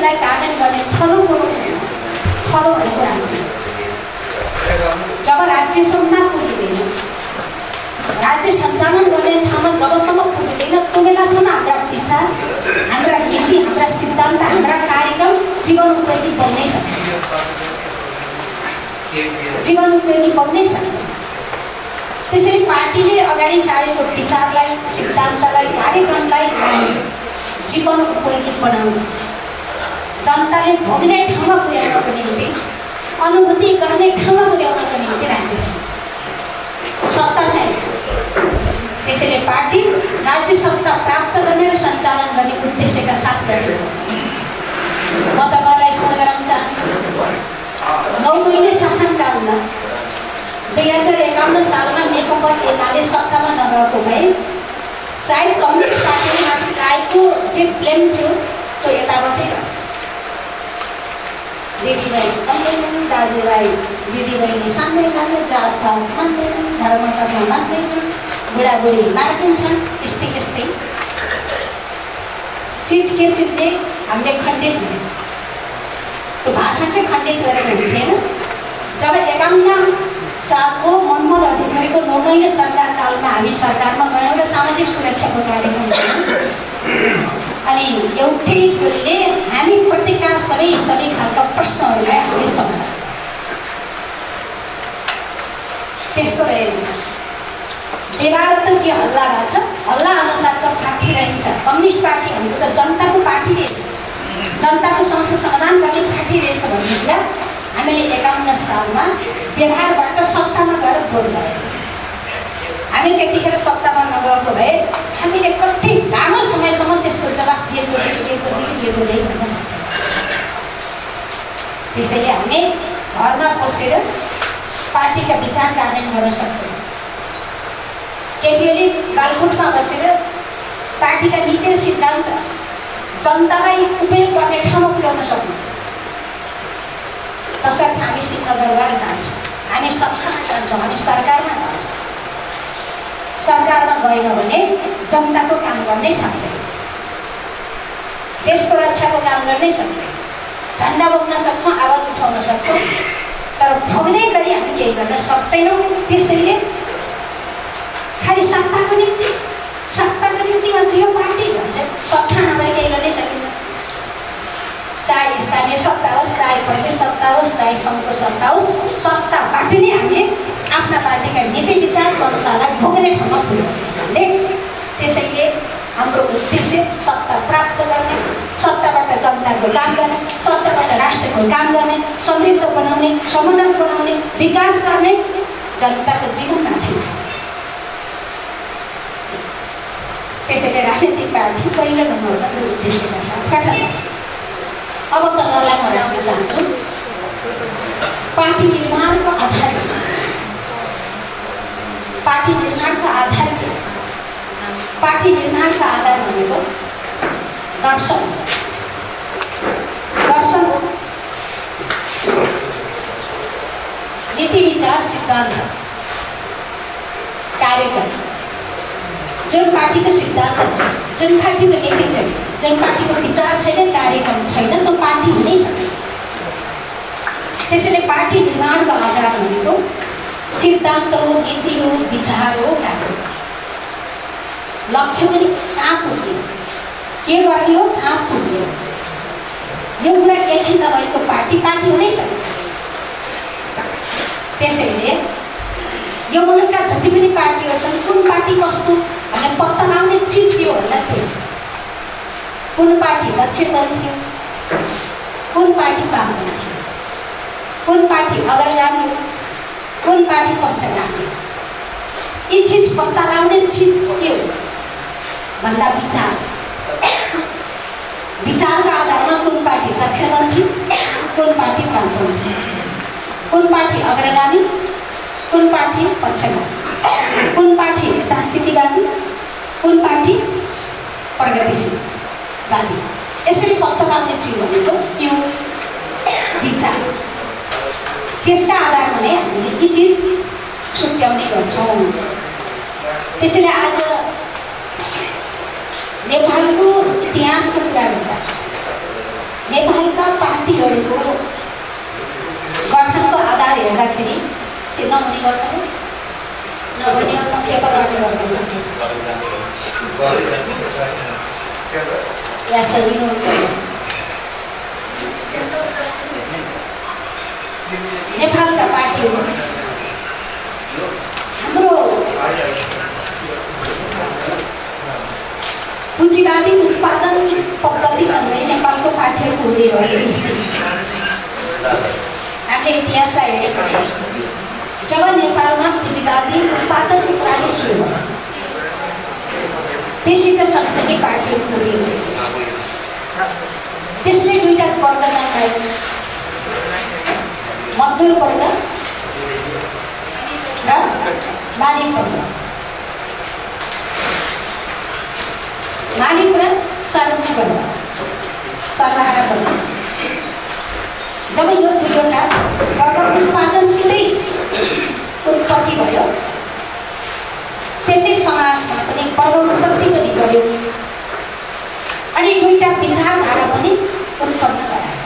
उद्देश्यलाई कार्यान्वयन गर्ने थलो भनेको राज्य। जब राज्यसम्म पुगिँदैन, राज्य सञ्चालन गर्ने ठाउँमा जबसम्म पुगिँदैन त्यो बेलासम्म हाम्रा विचार, हाम्रा नीति, हाम्रा सिद्धान्त, हाम्रा कार्यक्रम जीवन उपयोगी बन्नै सक्दैन। जीवन उपयोगी बन्नै सक्दैन। त्यसैले पार्टीले अगाडि सारेको विचारलाई, सिद्धान्तलाई, कार्यक्रमलाई जीवन उपयोगी बनाउनु, जनताले भोग्ने ठाउँमा पुर्याउनको निम्ति, अनुभूति गर्ने ठाउँमा पुर्याउनको निम्ति राज्य चाहिन्छ, सत्ता चाहिन्छ। त्यसैले पार्टी राज्य सत्ता प्राप्त गर्ने र सञ्चालन गर्ने उद्देश्यका साथ गठित हुन्छ। म तपाईँलाई स्मरण गराउन चाहन्छु, 9 महिने शासनकालमा 2051 सालमा नेकपा एमाले सत्तामा नगएको भए सायद कम्युनिस्ट पार्टीले माथि लागेको जे ब्लेम थियो त्यो यताबाटै दिदीबहिनी मान्दैनन्, दाजुभाइ दिदीबहिनी सान्दै लाने, जातपात मान्दैनन्, धर्मकर्म मान्दैनन्, बुढाबुढी मार्दिन्छन्, यस्तै चिज के चिजले हामीले खण्डित हुने, त्यो भाषाकै खण्डित गरेर हुन्थेन। जब 51 सालको मनमोहन अधिकारीको 9 महिने सरकारकालमा हामी सरकारमा गयौँ र सामाजिक सुरक्षाको कार्यक्रम गऱ्यौँ, अनि एउटै कुरोले हामी प्रत्येकका सबै खालका प्रश्नहरूलाई हामीले सोध्यौँ। त्यस्तो रहेछ। बेलायत जे हल्ला भएको छ, हल्ला अनुसारको पार्टी रहन्छ। कम्युनिस्ट पार्टी भनेको त जनताको पार्टी रहेछ, जनताको समस्या समाधान गर्ने पार्टी रहेछ भन्ने कुरा हामीले 51 सालमा व्यवहारबाट सत्तामा गएर बोध गऱ्यौँ। हामी त्यतिखेर सत्तामा नगएको भए हामीले कति लामो समयसम्म त्यसको जवाफ दिएको भन्नु। त्यसैले हामी घरमा बसेर पार्टीका विचार कार्यान्वयन गर्न सक्छौँ। केपीओले बालकोटमा बसेर पार्टीका नीति र सिद्धान्त जनतालाई उपयोग गर्ने ठाउँमा पुर्याउन सक्छौँ। तसर्थ हामी सिंहदरबार जान्छौँ, हामी सत्तामा जान्छौँ, हामी सरकारमा जान्छौँ। सरकारमा गएन भने जनताको काम गर्नै सक्दैन, देशको रक्षाको काम गर्नै सक्दैन। झन्डा बोक्न सक्छौँ, आवाज उठाउन सक्छौँ, तर भोग्ने गरी हामी केही गर्न सक्दैनौँ। त्यसैले खालि सत्ताको निम्ति मात्र यो पार्टी भन्छ, सत्ता नभए केही गर्नै सकिन्छ। चाहे स्थानीय सत्ता होस्, चाहे प्रदेश सत्ता होस्, चाहे सङ्घको सत्ता होस्, सत्ताबाट नै हामीले आफ्ना पार्टीका नीति विचार जनतालाई भोग्ने ठाउँमा पुर्याउने। त्यसैले हाम्रो उद्देश्य सत्ता प्राप्त गर्ने, सत्ताबाट जनताको काम गर्ने, सत्ताबाट राष्ट्रको काम गर्ने, समृद्ध बनाउने, समुन्नत बनाउने, विकास गर्ने, जनताको जीवन माथि उठाउने। त्यसैले राजनीतिक पार्टी पहिलो नम्बरमा उद्देश्यका साथ गठन। अब तपाईँलाई म राख्न चाहन्छु पार्टी निर्माणको आधार के? पार्टी निर्माणको आधार के? पार्टी निर्माणको आधार भनेको दर्शन हो, नीति विचार सिद्धान्त कार्यक्रम। जुन पार्टीको सिद्धान्त छ, जुन पार्टीको नीति छैन, जुन पार्टीको विचार छैन, कार्यक्रम छैन, त्यो पार्टी हुनै सक्दैन। त्यसैले पार्टी निर्माणको आधार भनेको सिद्धान्त हो, नीति हो, विचार हो, कार्यक्रम। लक्ष्य पनि कहाँ पुग्ने, के गर्ने हो, कहाँ पुग्ने हो, यो कुरा यही नभएको पार्टी हुनै सक्दैन। त्यसैले यो मुलुकका जति पनि पार्टीहरू छन्, कुन पार्टी कस्तो भनेर पत्ता लगाउने चिज के हो भन्दा थियो। कुन पार्टी दक्षिणपन्थी हो, कुन पार्टी वामपन्थी हो, कुन पार्टी अग्रगामी हो, कुन पार्टी पश्चिमगामी हो। यी चिज पत्ता लगाउने चिज के हो भन्दा विचार। विचारका आधारमा कुन पार्टी दक्षिणपन्थी, कुन पार्टी वामपन्थी, कुन पार्टी अग्रगामी, कुन पार्टी पश्चिमगामी, कुन पार्टी यथास्थितिवादी, कुन पार्टी प्रगतिशीलवादी। यसरी पत्ता लगाउने चिज भनेको के हो? विचार। त्यसका आधारमा नै हामीले यी चिज छुट्याउने गर्छौँ। त्यसैले आज नेपालको इतिहासको कुरा गर्दा नेपालका पार्टीहरूको गठनको आधार हेर्दाखेरि त्यो नहुने गर्नु नहुने पेपर गर्ने गर्नु या सजिलो हुन्छ। नेपालका पार्टीहरू हाम्रो पुँजीवादी उत्पादन पद्धतिसँगै नेपालको पार्टीहरूको हुँदै रहेको स्थिति। हामीले इतिहासलाई हेरेको जब नेपालमा पुँजीवादी उत्पादनको प्रणाली सुरु भयो त्यसैका सँगसँगै पार्टीहरू हुँदै गएको छ। त्यसले दुईटा वर्ग जन्मायो, मजदुर वर्ग र मालिक वर्ग। मालिक र सर्वहारा वर्ग। सर्वहारा वर्ग जब यो दुईवटा वर्ग उत्पादनसितै उत्पत्ति भयो त्यसले समाजमा पनि वर्ग उत्पत्ति पनि गर्यो अनि दुईटा विचारधारा पनि उत्पन्न गरायो।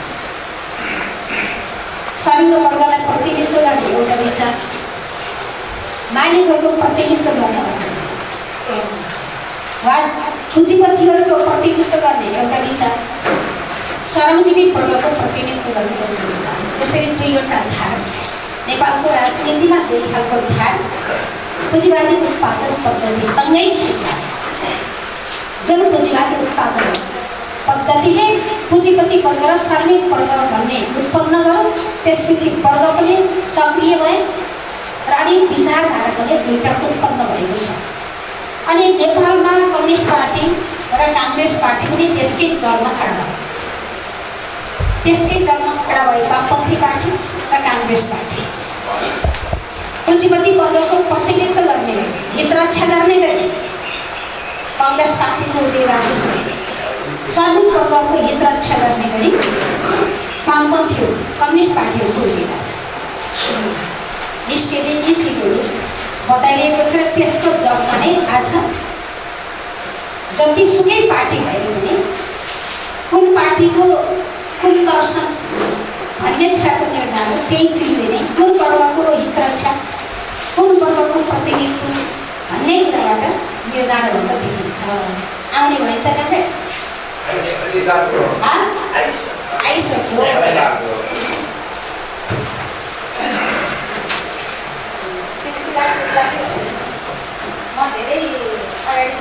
श्रमिक वर्गलाई प्रतिनिधित्व गर्ने एउटा विचार, मालिकहरूको प्रतिनिधित्व गर्ने एउटा विचार, वा पुँजीपतिहरूको प्रतिनिधित्व गर्ने एउटा विचार, श्रमजीवी वर्गको प्रतिनिधित्व गर्ने एउटा विचार। यसरी दुईवटा धार नेपालको राजनीतिमा दुई खालको धार पुँजीवादी उत्पादन पद्धतिसँगै सुरु भएको छ। जुन पुँजीवादी उत्पादन पद्धतिले पुँजीपति वर्ग र श्रमिक वर्ग भन्ने उत्पन्न गर्यो, त्यसपछि वर्ग पनि सक्रिय भए र अनि विचारधारा पनि दुईटा उत्पन्न भएको छ। अनि नेपालमा कम्युनिस्ट पार्टी र काङ्ग्रेस पार्टी पनि त्यसकै जलमा खडा भयो। त्यसकै जलमा खडा भयो वामपन्थी पार्टी र काङ्ग्रेस पार्टी। पुँजीपति वर्गको प्रतिनिधित्व गर्ने, हित रक्षा गर्ने गरी काङ्ग्रेस पार्टीको उदयवादी छ। श्रमिक वर्गको हित रक्षा गर्ने गरी वामपन्थी कम्युनिस्ट पार्टीहरूको उदयवाद छ। निश्चयले यी चिजहरू बताइरहेको छ र त्यसको जगमा नै आज जतिसुकै पार्टी भयो भने कुन पार्टीको कुन दर्शन भन्ने कुराको निर्धारण त्यही चिजले नै कुन वर्गको हित रक्षा कुन वर्गको प्रतिनिधित्व भन्ने कुराबाट निर्धारण हुँदा देखिन्छ। आउने भयो त कहाँ आइसक्यो। म धेरै अगाडि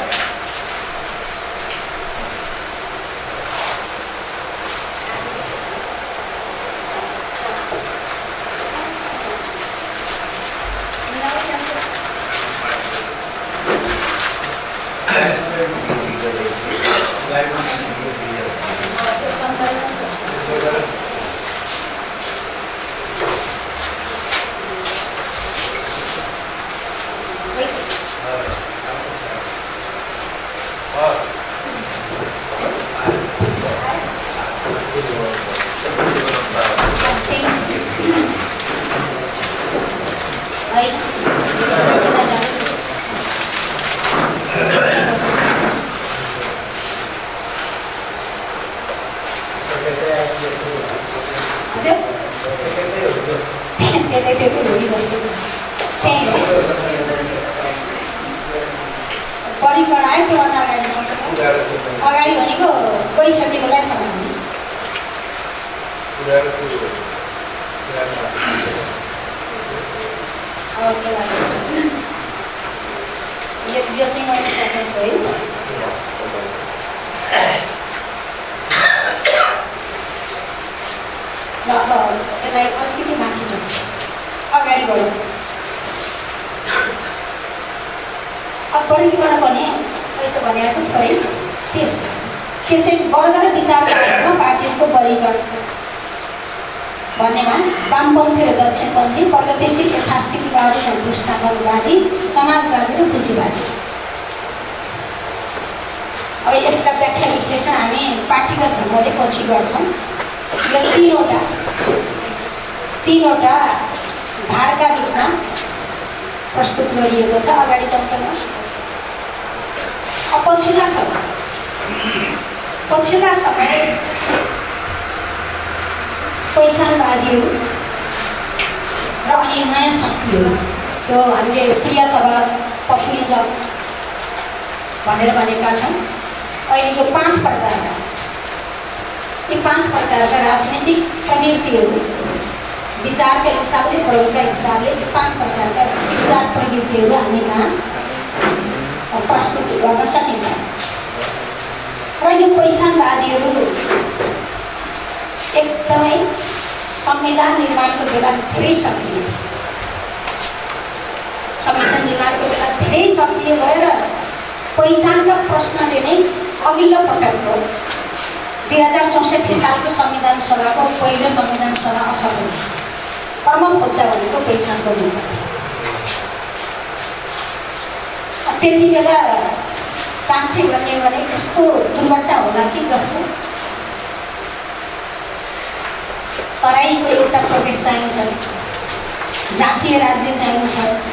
परिकन आयो त्योभन्दा अगाडि भनेको गइसकेकोलाई फलाउने यो चाहिँ मैले सक्नेछु है। ल यसलाई अलिकति माथि जान्छ, अगाडि बढ्यो। अब वर्गीकरण भने अहिले त भनेको छु थोरै त्यसै वर्ग र विचारधारामा पार्टीहरूको वर्गीकरण भन्नेमा वामपन्थी र दक्षिणपन्थी, प्रगतिशील यथास्थितिवादी र पुस्तावादी, समाजवादी र पुँजीवादी। अब यसका व्याख्या विश्लेषण हामी पार्टीगत ढङ्गले पछि गर्छौँ। यो तीनवटा धारका रूपमा प्रस्तुत गरिएको छ। अगाडि चम्कन पछिल्ला समय पहिचानवादीहरू र अनि नयाँ शक्तिहरू, त्यो हामीले क्रियात्मक पपुलिजम भनेर भनेका छौँ। अहिले यो 5 प्रकारका, यी 5 प्रकारका राजनीतिक प्रवृत्तिहरू विचारका हिसाबले, प्रयोगका हिसाबले 5 प्रकारका विचार प्रवृत्तिहरू हामी कहाँ प्रस्तुत गर्न सकिन्छ। र यो पहिचानवादीहरू एकदमै संविधान निर्माणको बेला धेरै सक्रिय, संविधान निर्माणको बेला धेरै सक्रिय भएर पहिचानका प्रश्नले नै अघिल्लो पटकको 2064 सालको संविधान सभाको पहिलो संविधान सभा असफल भयो। प्रमुख मुद्दा भनेको पहिचानको मुद्दा थियो। त्यति बेला साँच्चै भन्ने भने यस्तो दुर्घटना होला कि जस्तो तराईको एउटा प्रदेश चाहिन्छ, जातीय राज्य चाहिन्छ,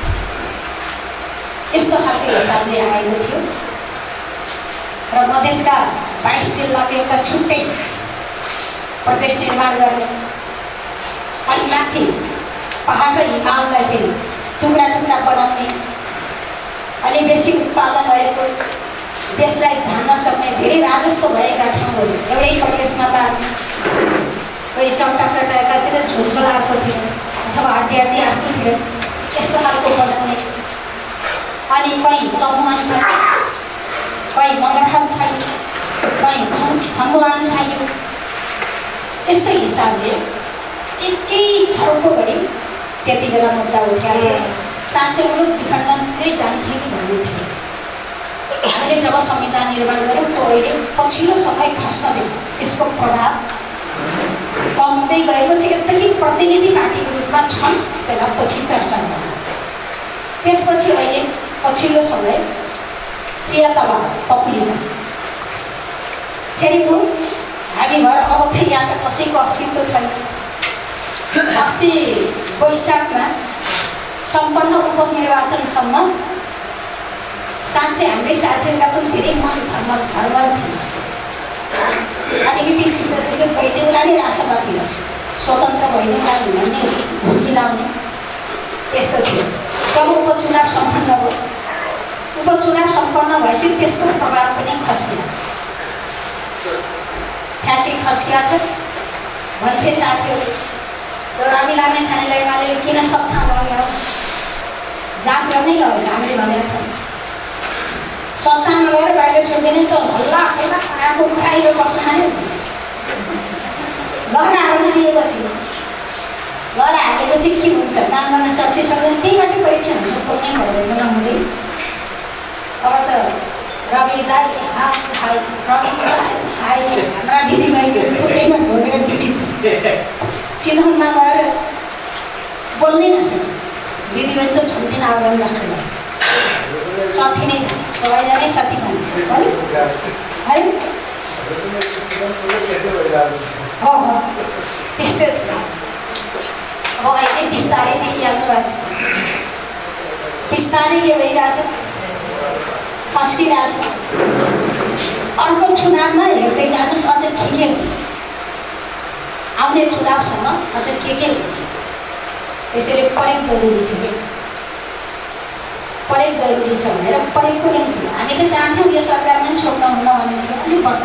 यस्तो खालको हिसाबले आएको थियो। र मधेसका 22 जिल्लाको एउटा छुट्टै प्रदेश निर्माण गर्ने, अनि माथि पहाड र हिमाललाई फेरि टुक्रा टुक्रा बनाउने, अलि बेसी उत्पादन भएको, देशलाई धान्न सक्ने धेरै राजस्व भएका ठाउँहरू एउटै प्रदेशमा पार्ने, कोही चट्टा चटाएकातिर झोलझोल आएको थियो अथवा हड्डी हड्डी आएको थियो, यस्तो खालको बनाउने। अनि कहीँ तमुवान छ, कहीँ मगरखान छैन, कहीँ खम्बुवान छैन, यस्तो हिसाबले एकै छौको गरी त्यति बेला मुद्दा उठायो। साँच्चै मुलुक विखण्डनतिरै जान्छ कि भन्ने थियो। हामीले जब संविधान निर्माण गऱ्यौँ त्यो अहिले पछिल्लो समय खस्दै यसको प्रभाव कम हुँदै गएपछि यद्यपि प्रतिनिधि पार्टीको रूपमा छन्, त्यसलाई पछि चर्चा गर्नु। त्यसपछि अहिले पछिल्लो समय क्रियात्मक पपुलिजम फेरि हामी भएर अब फेरि यहाँ त कसैको अस्तित्व छैन। अस्ति वैशाखमा सम्पन्न उपनिर्वाचनसम्म साँच्चै हाम्रै साथीहरूका पनि धेरै मन धर्म थिए। अलिकति छिटो भइदिउँला नै राष्ट्रवादी होस्, स्वतन्त्र भइदिउँला भन्ने मिलाउने यस्तो थियो। जब उपचुनाव सम्पन्न भयो, उपचुनाव सम्पन्न भएपछि त्यसको प्रभाव पनि खस्किया छ, ठ्याक्कै खस्किया छ भन्थे साथीहरू। त्यो रामी लामेछानेलाई एमाले किन सत्ता लगेर जाँच गर्नै लगेन, हामीले भनेको थियौँ। सत्तामा गएर बाहिर छोडिदिने त हल्ला हल्ला खराबको खाइरो बस्न हाल्यो। घर हालेपछि के हुन्छ, काम गर्न सक्छ सक्दैन, त्यहीबाट परीक्षा हुन्छ, बोल्नै पर्दैन नहुँदै। अब त रवि दाइ हाम्रा दिदीबहिनीहरू थुप्रैमा ढोगेर चिनाउनमा गएर बोल्नै नसक्ने दिदीबहिनी त छोड्दिन आउनु जस्तो भयो। साथी नै सबैजनै साथी खाने है त्यस्तै थियो। अब अहिले बिस्तारै देखिहाल्नु भएको छ, बिस्तारै के भइरहेछ, खस्किरहेछ। अर्को चुनावमा हेर्दै जानुहोस् अझ के हुन्छ, आउने चुनावसम्म अझ के हुन्छ। त्यसैले प्रयोग जरुरी छ कि प्रयोग जरुरी छ भनेर प्रयोगको निम्ति हामी त चाहन्थ्यौँ यो सरकार पनि छोड्न हुन्न भन्ने थियो।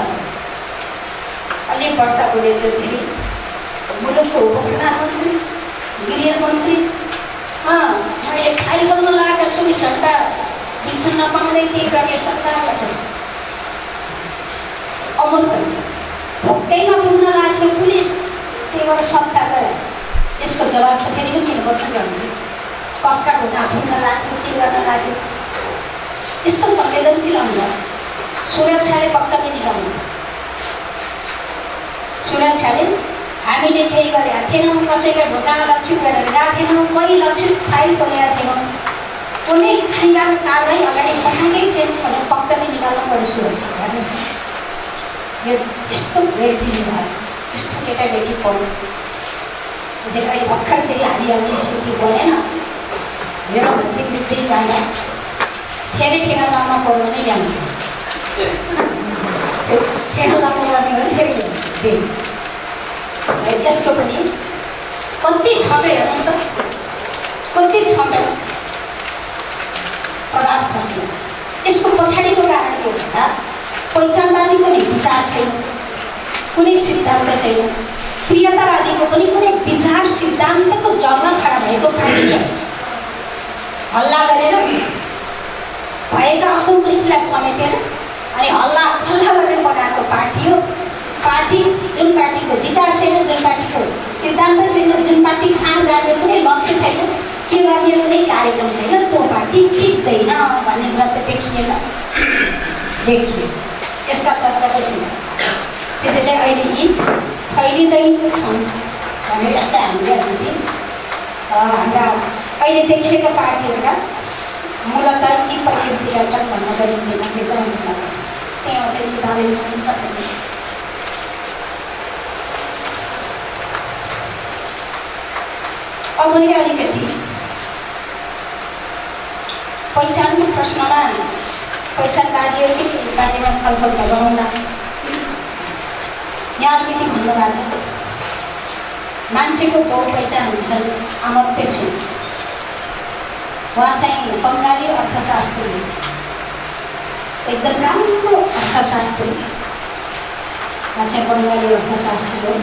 अलिक बढ्ता बोले त फेरि मुलुकको उपप्रधानमन्त्री, गृहमन्त्री मैले फाइल गर्न लागेका 24 घण्टा बित्न नपाउँदै त्यही गर्ने सरकारबाट अमूर्ख छ। भोकै नपुग्न लाग्थ्यो पुलिस, त्यही भएर सत्ता गयो। यसको जवाब त फेरि पनि दिनुपर्छ नि हामीले। कसका ढोका फुल्न लाग्थ्यो, के गर्न लाग्थ्यो, यस्तो संवेदनशील अनुहार सुरक्षाले पक्का पनि निकाल्नु। सुरक्षाले हामीले केही गरेका थिएनौँ, कसैका ढोकामा लक्षित गरेर गएका थिएनौँ, कोही लक्षित फाइल खोलेका थिएनौँ, कुनै खाइगाको कारवाही अगाडि बढाएकै थिएन भने पक्का पनि निकाल्नु पर्यो सुरक्षा। हेर्नुहोस् न, यो यस्तो बेजिनी भयो, यस्तो केटाकेटी पढ्नु फेरि अहिले भर्खर फेरि हालिहाल्ने स्थिति बढेन। हेरौँ भन्दै बित्दै जाँदा फेरि ठेगानामा पढ्नु नै ल्याउने, ठेगानामा गर्ने भने फेरि यसको पनि कति छोटो हेर्नुहोस् त, कति छोटो प्रभाव खसिन्छ। यसको पछाडिको कारण के भन्दा पहिचानवादी कुनै विचार छैन, कुनै सिद्धान्त छैन, प्रियतावादीको पनि कुनै विचार सिद्धान्तको जगमा खडा भएको पार्टी हो। हल्ला गरेर भएका असन्तुष्टिलाई समेटेर अनि हल्ला खल्ला गरेर बनाएको पार्टी हो। पार्टी जुन पार्टीको विचार छैन, जुन पार्टीको सिद्धान्त छैन, जुन पार्टी कहाँ जाने कुनै लक्ष्य छैन, के गर्ने कुनै कार्यक्रम छैन, त्यो पार्टी टिक्दैन भन्ने कुरा त देखिएन, देखियो। यसका चर्चा पछि त्यसैले अहिले यी फैलिँदैको छन् भनेर यसलाई हामीले अलिकति हाम्रा अहिले देखिएका पार्टीहरूका मूलत यी प्रकृतिका छन् भन्न गरिँदैन, बेचाउनु पर्छ। त्यहाँ चाहिँ निकालेर छन् सक्दैन। अब मैले अलिकति पहिचानको प्रश्नमा पहिचानवादीहरूकै बारेमा छलफल गरौँला। यहाँ अलिकति भन्नुभएको छ मान्छेको बहु-पहिचान हुन्छन्। अमर्त्य सेन उहाँ चाहिँ बङ्गाली अर्थशास्त्री, एकदम राम्रो अर्थशास्त्री, उहाँ चाहिँ बङ्गाली अर्थशास्त्री हो।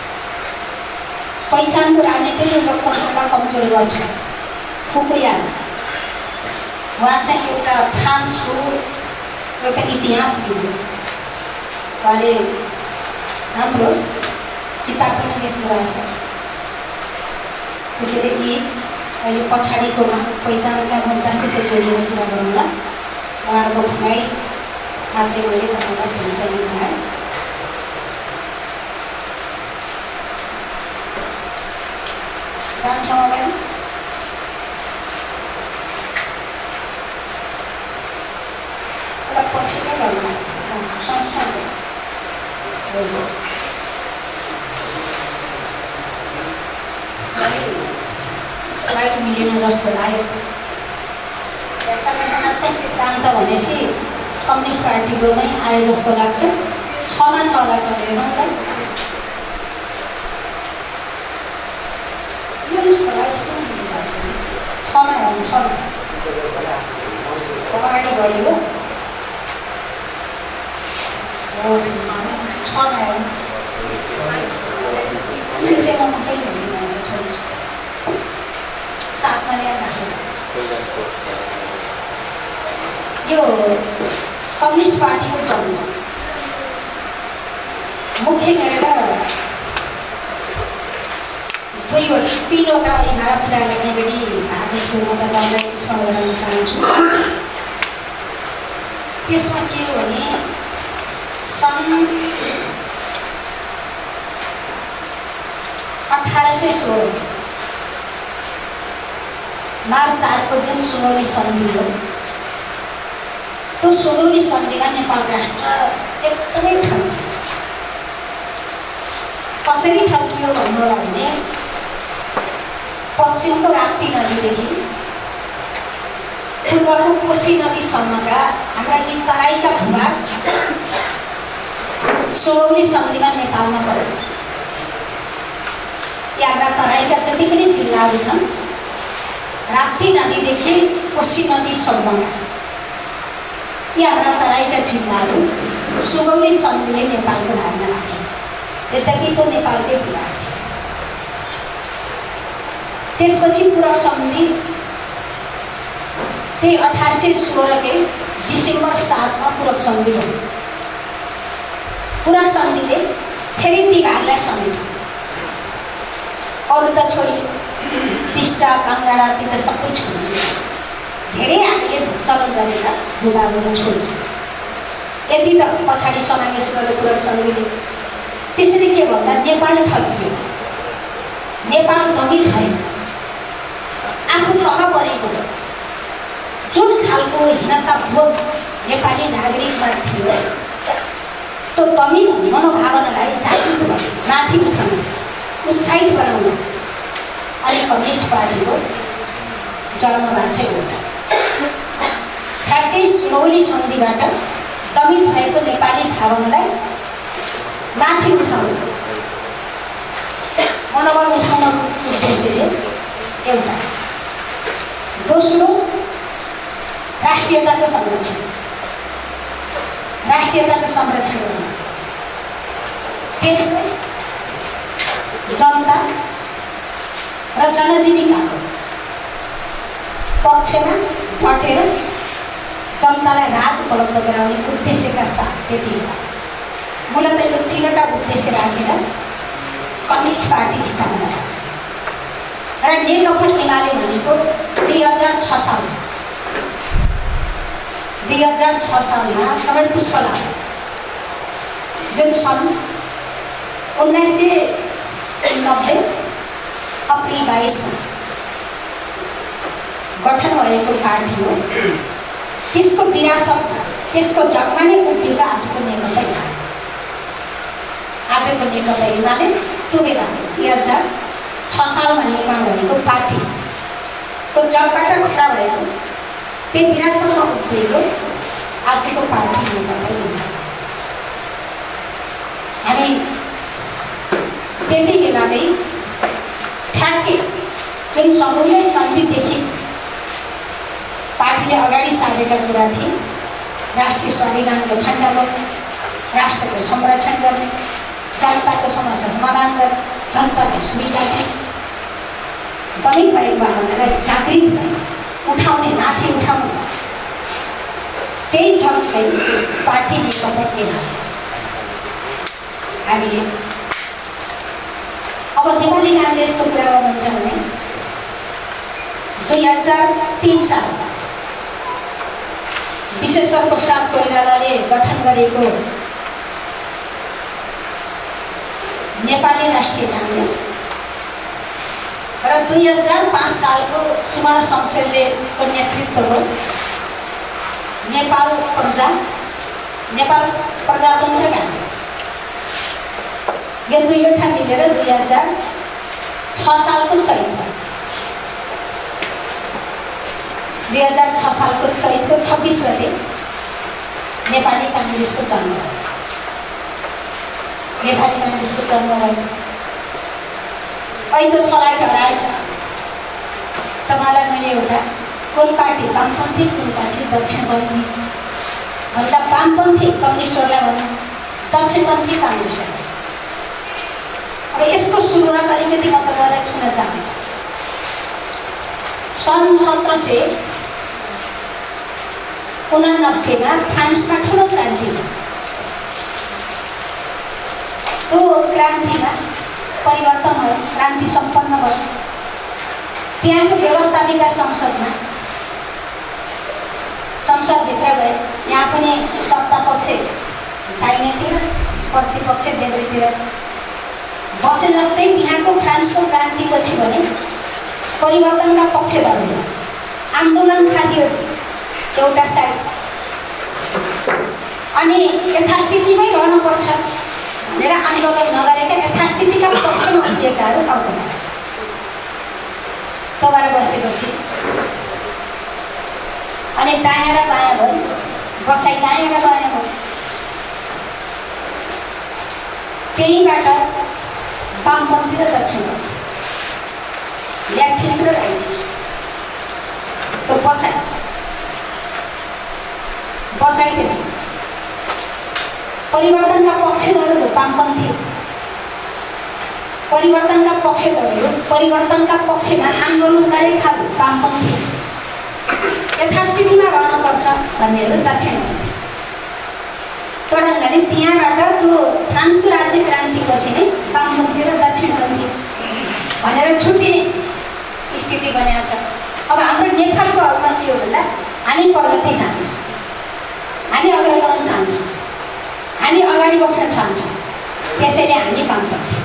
पहिचानको राजनीतिले लोकतन्त्रलाई कमजोर गर्छ। फुकुयामा उहाँ चाहिँ एउटा फ्रान्सको एउटा इतिहासविद हो। उहाँले राम्रो किताब पनि लेख्नुभएको छ। त्यसैले यी अहिले पछाडिकोमा पहिचानका मुद्दासित जोडिएर कुरा गरौँला। उहाँहरूको भनाइ मात्रै मैले तपाईँलाई परिचय दिनुभयो। जान्छौँ अगाडि। पछि नै गरौँला, संस्था स्लाइड मिलेन जस्तो लाग्यो। संगठनात्मक सिद्धान्त भनेपछि कम्युनिस्ट पार्टीको नै आयो जस्तो लाग्छ। 6मा 6 लाई हेरौँ त। यो स्लाइड किन मिलिरहेको छ? 6मा हेरौँ, 6मा अगाडि बढ्यो। 6मा हेरौँ। त्यसैमा मात्रै भनिरहेको छ। 7मा ल्याएर राखेर यो कम्युनिस्ट पार्टीको जन्म मुख्य गरेर 3वटा यहाँका कुरा गर्ने गरी हातको म तपाईँलाई स्मरण गर्न चाहन्छु। त्यसमा के हो भने सन् 1816 मार्च 4 को जुन सुनौली सन्धि हो, त्यो सुनौली सन्धिमा नेपाल राष्ट्र एकदमै ठल्कियो। कसरी ठल्कियो भन्नु भने पश्चिमको राप्ती नदीदेखि पूर्वको कोशी नदीसम्मका हाम्रा यी तराईका भूभाग सुनौली सन्धिमा नेपालमा पर्यो। यी हाम्रा तराईका जति पनि जिल्लाहरू छन्, राप्ती नदीदेखि कोशी नदीसम्मका यी हाम्रा तराईका जिल्लाहरू सुगौली सन्धिले नेपालको भागमा राखे। यद्यपि त्यो नेपालकै भूभाग थियो। त्यसपछि पूरक सन्धि त्यही 1816 के डिसेम्बर 7 मा पूरक सन्धि हो। पूरक सन्धिले फेरि ती भागलाई समेट्यो। अरू त छोडी टिस्टा काङ्गडा ती त सबै छोडियो। धेरै हामीले चलन गरेर भूभागहरू छोड्यो। यति त पछाडि समावेश गरेर पूरक सन्धिले। त्यसरी के भन्दा नेपाल ठगियो। नेपाल दमित भयो। आफू तल परेको जुन खालको हीनताबोध नेपाली नागरिकमा थियो, त्यो दमित मनोभावनालाई जागृत गर्नु, माथि उठाउनु, उत्साहित बनाउनु अनि कम्युनिस्ट पार्टीको जन्म भएको हो। ठ्याक्कै सुनौली सन्धिबाट दमित भएको नेपाली भावनालाई माथि उठाउनु मनोबल उठाउनको उद्देश्यले एउटा। दोस्रो, राष्ट्रियताको संरक्षण गर्नु। त्यसले जनता र जनजीविकाको पक्षमा डटेर जनतालाई राहत उपलब्ध गराउने उद्देश्यका साथ त्यति हो। मूलतः यो तीनवटा उद्देश्य राखेर कम्युनिस्ट पार्टी स्थापना भएको छ र नेकपा एमाले भनेको 2006 सालमा कमल पुष्पलाल जुन सन् 1990 अप्रिल 22 गठन भएको पार्टी हो। त्यसको विरासतमा, त्यसको जगमा नै उभिएको आजको नेकपा एमाले त्यो बेला 2006 सालमा निर्माण भएको पार्टीको जगबाट खडा भएको त्यो विरासतमा उभिएको आजको पार्टी नेकपा एमाले। हामी त्यति बेलाकै ठ्याक्कै जुन समूह सन्धिदेखि पार्टीले अगाडि सारेका कुरा थिए, राष्ट्रिय संविधानको झण्डा बोल्ने, राष्ट्रको संरक्षण गर्ने, जनताको समस्या समाधान गर्ने, जनतालाई सुविधा दिने, बनी भएको भावनालाई जागृत गर्ने, उठाउने, माथि उठाउने, त्यही झल्कै पार्टी नेकपा एमाले। हामीले अब नेपाली काङ्ग्रेसको कुरा गर्नुहुन्छ भने 2003 सालमा विश्वेश्वर प्रसाद कोइरालाले गठन गरेको नेपाली राष्ट्रिय काङ्ग्रेस र 2005 सालको सुमन शमशेरको नेतृत्वको नेपाल प्रजातन्त्र काङ्ग्रेस, यो दुईवटा मिलेर 2006 सालको चैतको 26 गते नेपाली काङ्ग्रेसको जन्म भयो। अहिले त सलाइट हराएछ। तपाईँलाई मैले एउटा कुन पार्टी वामपन्थी, कुन पार्टी दक्षिणपन्थी भन्दा वामपन्थी कम्युनिस्टहरूलाई भन्नु, दक्षिणपन्थी काङ्ग्रेसलाई। अब यसको सुरुवात अलिकति म तपाईँलाई छुन चाहन्छु। सन् 1789 मा फ्रान्समा ठुलो क्रान्ति भयो। त्यो क्रान्तिमा परिवर्तन भयो, क्रान्ति सम्पन्न भयो। त्यहाँको व्यवस्थापिका संसदभित्र गए, यहाँ पनि सत्ता पक्ष दाहिनेतिर, प्रतिपक्ष देब्रेतिर बसे जस्तै त्यहाँको फ्रान्सको क्रान्तिपछि भने परिवर्तनका पक्षधरहरू आन्दोलनकारी एउटा साइड अनि यथास्थितिमै रहनुपर्छ भनेर आन्दोलन नगरेका यथास्थितिका पक्षमा उभिएकाहरू अर्को तबार बसेपछि अनि दायाँ र बायाँ भयो, बसाइ दायाँ र बायाँ भयो। त्यहीबाट वामपन्थी र दक्षिणपन्थी, लेफ्टिस्ट र राइटिस्ट, त्यो बसाइ त्यसमा परिवर्तनका पक्षधरहरू वामपन्थी, परिवर्तनका पक्षमा आन्दोलन गरेका वामपन्थी, यथास्थितिमा रहनुपर्छ भन्नेहरू दक्षिणपन्थी। त्यो ढङ्गले त्यहाँबाट त्यो फ्रान्सको राज्य क्रान्तिपछि नै वामपन्थी र दक्षिणपन्थी भनेर छुट्टिने स्थिति बनेको छ। अब हाम्रो नेपालको हालमा के हो भन्दा हामी प्रगति चाहन्छौँ, हामी अग्रगमन चाहन्छौँ, हामी अगाडि बढ्न चाहन्छौँ। त्यसैले हामी वामपन्थी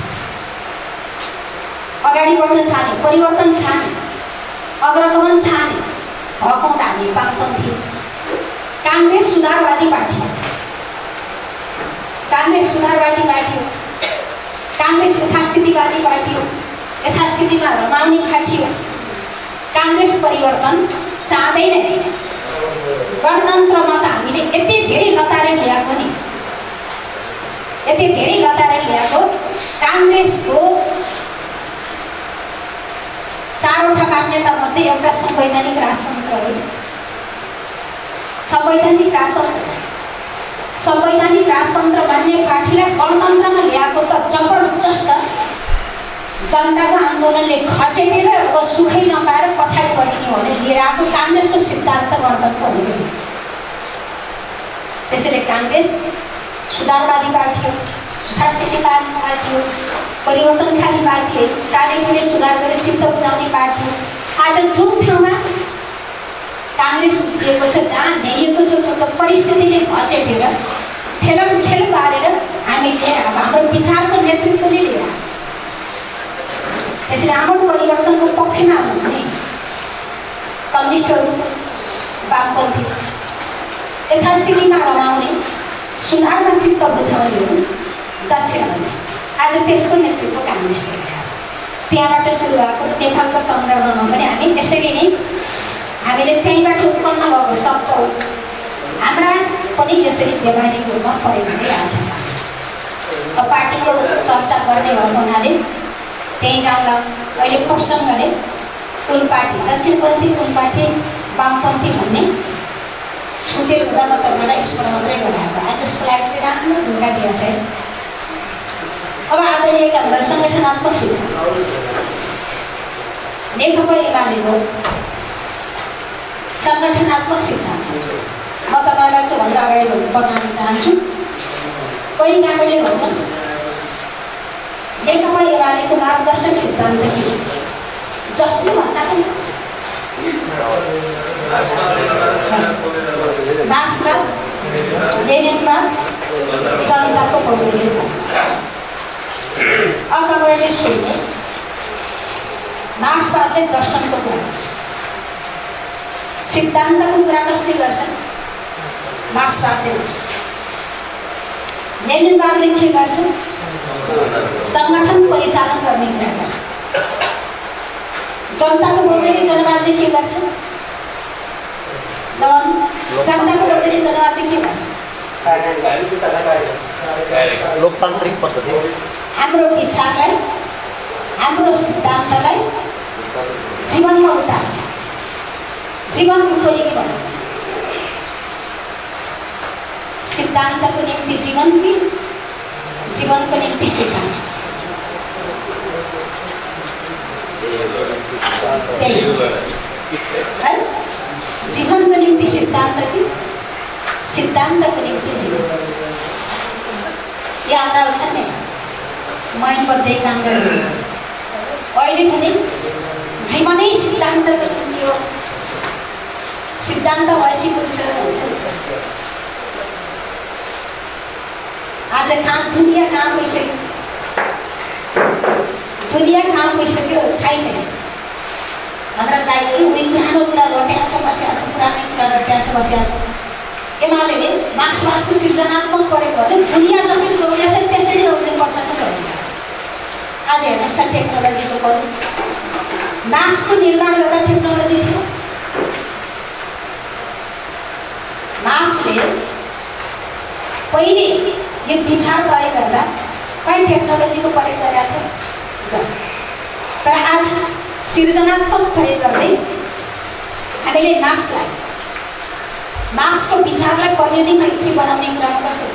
अगाडि बढ्न चाहने, परिवर्तन चाहने, अग्रगमन चाहने भएको हुँदा हामी वामपन्थी। काङ्ग्रेस सुधारवादी पार्टी हो, काङ्ग्रेस यथास्थितिवादी पार्टी हो, यथास्थितिमा रमाउने पार्टी हो। काङ्ग्रेस परिवर्तन चाहँदैन। गणतन्त्रमा त हामीले यति धेरै लतारेर ल्याएको काङ्ग्रेसको मध्ये एउटा संवैधानिक राजतन्त्र हो। संवैधानिक राजतन्त्र भन्ने पार्टीलाई गणतन्त्रमा ल्याएको त जबरजस्त जनताको आन्दोलनले खचेटेर अब सुखै नपाएर पछाडि बढिने भनेर लिएर आएको काङ्ग्रेसको सिद्धान्त गणतन्त्र हो। त्यसैले काङ्ग्रेस सुधारवादी पार्टी हो, सुधारस्थितिवादी पार्टी हो, परिवर्तनकारी पार्टी हो, टाढेटुढे सुधार गरेर चित्त बुझाउने पार्टी हो। आज जुन ठाउँमा काङ्ग्रेस उभिएको छ, जहाँ ल्याइएको छ, त्यो परिस्थितिले खचेटेर ठेलो पारेर हामीले अब हाम्रो विचारको नेतृत्वले लिएर त्यसैले आमूल परिवर्तनको पक्षमा छौँ भने कम्युनिस्टहरू, वामपन्थी यथास्थितिमा रमाउने, सुधारमा चित्त बुझाउनेहरू दक्षिणपन्थी। आज त्यसको नेतृत्व काङ्ग्रेसले लिएको छ। त्यहाँबाट सुरु भएको नेपालको सन्दर्भमा पनि हामी यसरी नै हामीले त्यहीँबाट उत्पन्न भएको शब्द हो, हाम्रा पनि यसरी व्यावहारिक रूपमा प्रयोग हुँदै आएको छ। अब पार्टीको चर्चा गर्ने भएको हुनाले त्यहीँ जाउँला। अहिले प्रसङ्गले कुन पार्टी दक्षिणपन्थी, कुन पार्टी वामपन्थी भन्ने छुटेको हुँदा म तपाईँलाई स्मरण मात्रै गराएको। आज स्लाइडले राम्रो भूमिका दिएको छ। अब आदरणीय हाम्रो सङ्गठनात्मक सिद्धान्त नेकपा एमालेको सङ्गठनात्मक सिद्धान्त म तपाईँलाई त्योभन्दा अगाडि बनाउन चाहन्छु। कोही कामले भन्नुहोस् नेकपा एमालेको मार्गदर्शक सिद्धान्त के हो? जसले भन्दा पनि हुन्छ मार्क्सवाद, लेनिनवाद, जनताको बहुमूल्य छ। अगाडिले सुन्नुहोस्, मार्क्सवादले दर्शनको कुरा गर्छ, सिद्धान्तको कुरा कसले गर्छ? मार्क्सवादले गर्छ। लेनिनवादले के गर्छ? सङ्गठन परिचालन गर्ने कुरा गर्छ। जनताको बहुमूल्य जनवादले के गर्छ? जनताको बहुमूल्य जनवादले के गर्छ? लोकतान्त्रिक पद्धति हाम्रो विचारलाई, हाम्रो सिद्धान्तलाई जीवनमा उतार्ने, जीवन उपयोगी बनाउने, सिद्धान्तको निम्ति जीवन कि जीवनको निम्ति सिद्धान्त, है? जीवनको निम्ति सिद्धान्त कि सिद्धान्तको निम्ति जीवन। याद आउँछ नि मैनबद्ध काम गर्नु अहिले पनि जीवनै सिद्धान्तको निम्ति हो। सिद्धान्त भएपछि पुग्छ। आज दुनियाँ कहाँ गइसक्यो? दुनियाँ कहाँ गइसक्यो थाहै छैन। हाम्रा दाइहरू उही पुरानो कुरा रट्याएको छ, बसिएको छ, पुरानै कुरा रट्याएको छ, बसिएको छ। एमाले मार्क्सवादको सृजनात्मक प्रयोग भने दुनियाँ जसरी दौडिया छ त्यसरी दौडिनुपर्छ त दौडिया। आज हेर्नुहोस् त टेक्नोलोजीको प्रयोग। मार्क्सको निर्माण गर्दा टेक्नोलोजी थियो। मार्क्सले पहिले यो विचार तय गर्दा कहीँ टेक्नोलोजीको प्रयोग गरेका थियो, तर आज सृजनात्मक प्रयोग गर्दै हामीले मार्क्सको विचारलाई प्रविधि मैत्री बनाउने कुरामा कसो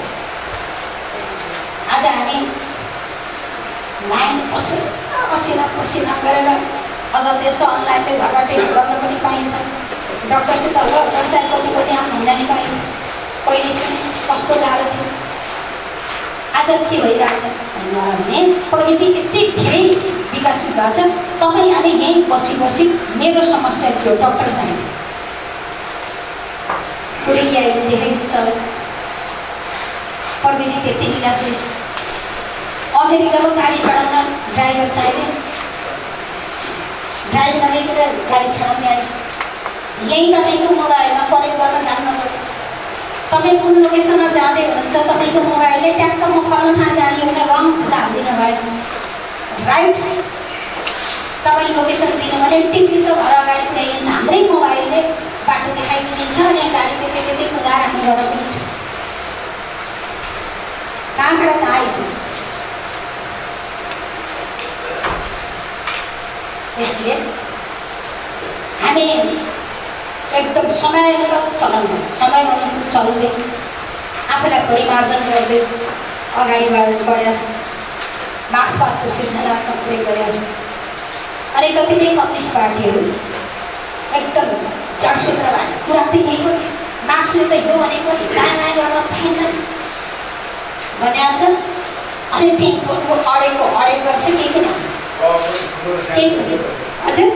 आज हामी लाइन पसिना गरेर अझ त्यसो अनलाइनले घरबाट गर्न पनि पाइन्छ। डक्टरसित डक्टर साहब कति आउनु भन्दा नि पाइन्छ। पहिले कस्तो गाह्रो थियो। आज के भइरहेछ भने प्रविधि यति धेरै विकसित भएको छ। तपाईँ अहिले यहीँ बसी मेरो समस्या थियो, डक्टर चाहिन्छ, पुरै यहाँ देखाइदिन्छ। प्रविधि त्यति विकास भइसक्यो। अमेरिकाको गाडी चढाउन ड्राइभर चाहिने, ड्राइभ नगरिकन गाडी चढाउने आइन्छ। यहीँ तपाईँको मोबाइलमा प्रयोग गर्न जान्नुभयो। तपाईँ कुन लोकेसनमा जाँदै हुनुहुन्छ, तपाईँको मोबाइलले ट्याक्क म फल्नु ठाउँ जाने एउटा रङ कुरा हालिदिनु भएन, राइट? तपाईँ लोकेसन दिनु भने टिकटिकको घर अगाडि पुऱ्याइदिन्छ। हाम्रै मोबाइलले बाटो देखाइदिन्छ अनि गाडी त्यति कुदाएर हामी घर पुगिन्छ। कहाँबाट कहाँ आइसक्यो? त्यसले हामी एकदम समयगत चलाउँछौँ, समय अनुकूल चलाउँदै आफूलाई परिमार्जन गर्दै अगाडि बढेका छौँ। मार्क्सवादको सृजनात्मक प्रयोग गरेका छौँ। अनि कतिपय कम्युनिस्ट पार्टीहरू एकदम जडसूत्रवाद कुरा त यही हो, मार्क्सले त यो भनेको दाना गर्न पाइँदैन भनेका छन्। अनि त्यही अडेको गर्छ केही किन केही हुँदैन। हजुर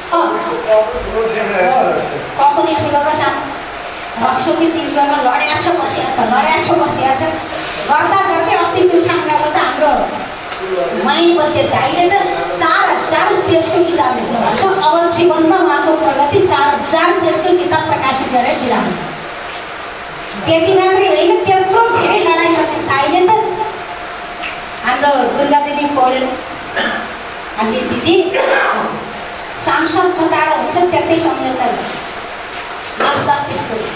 कम्पनी ठुलो र सानो रसोकी तिर्नमा लडेको छ बसिया छ गर्दा गर्दै अस्ति प्युठान गएको त हाम्रो माइनपत्य दाइले त 4000 पेजको किताब लेख्नु भएको छ। अवल जीवनमा उहाँको प्रगति 4000 पेजको किताब प्रकाशित गरेर दिलाउनु। त्यति मात्रै होइन, त्यत्रो धेरै लडाइँ गर्ने दाइले त हाम्रो दुर्गादेवी पौडेल हामीले दिदी सांसद खताडा हुन्छ त्यतै सम्झौता मार्क्सवाद त्यस्तो हुन्छ।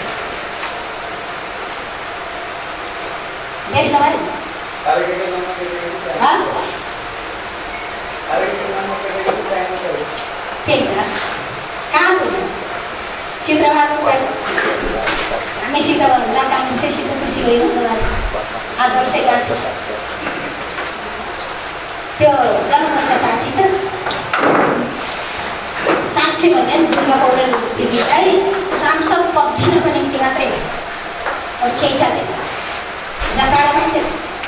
देख्नुभयो त्यही त कहाँ पुग्यो चित्रबहादुर हामीसित भन्दा काङ्ग्रेससित खुसी होइन आदर्श गान्थ्यो त्यो जनमोर्चा पार्टी त साँच्चै भने दुर्गा पौडेल दिदीलाई सांसद पद दिनको निम्ति मात्रै केही चाहिँदैन। जताडा मान्छे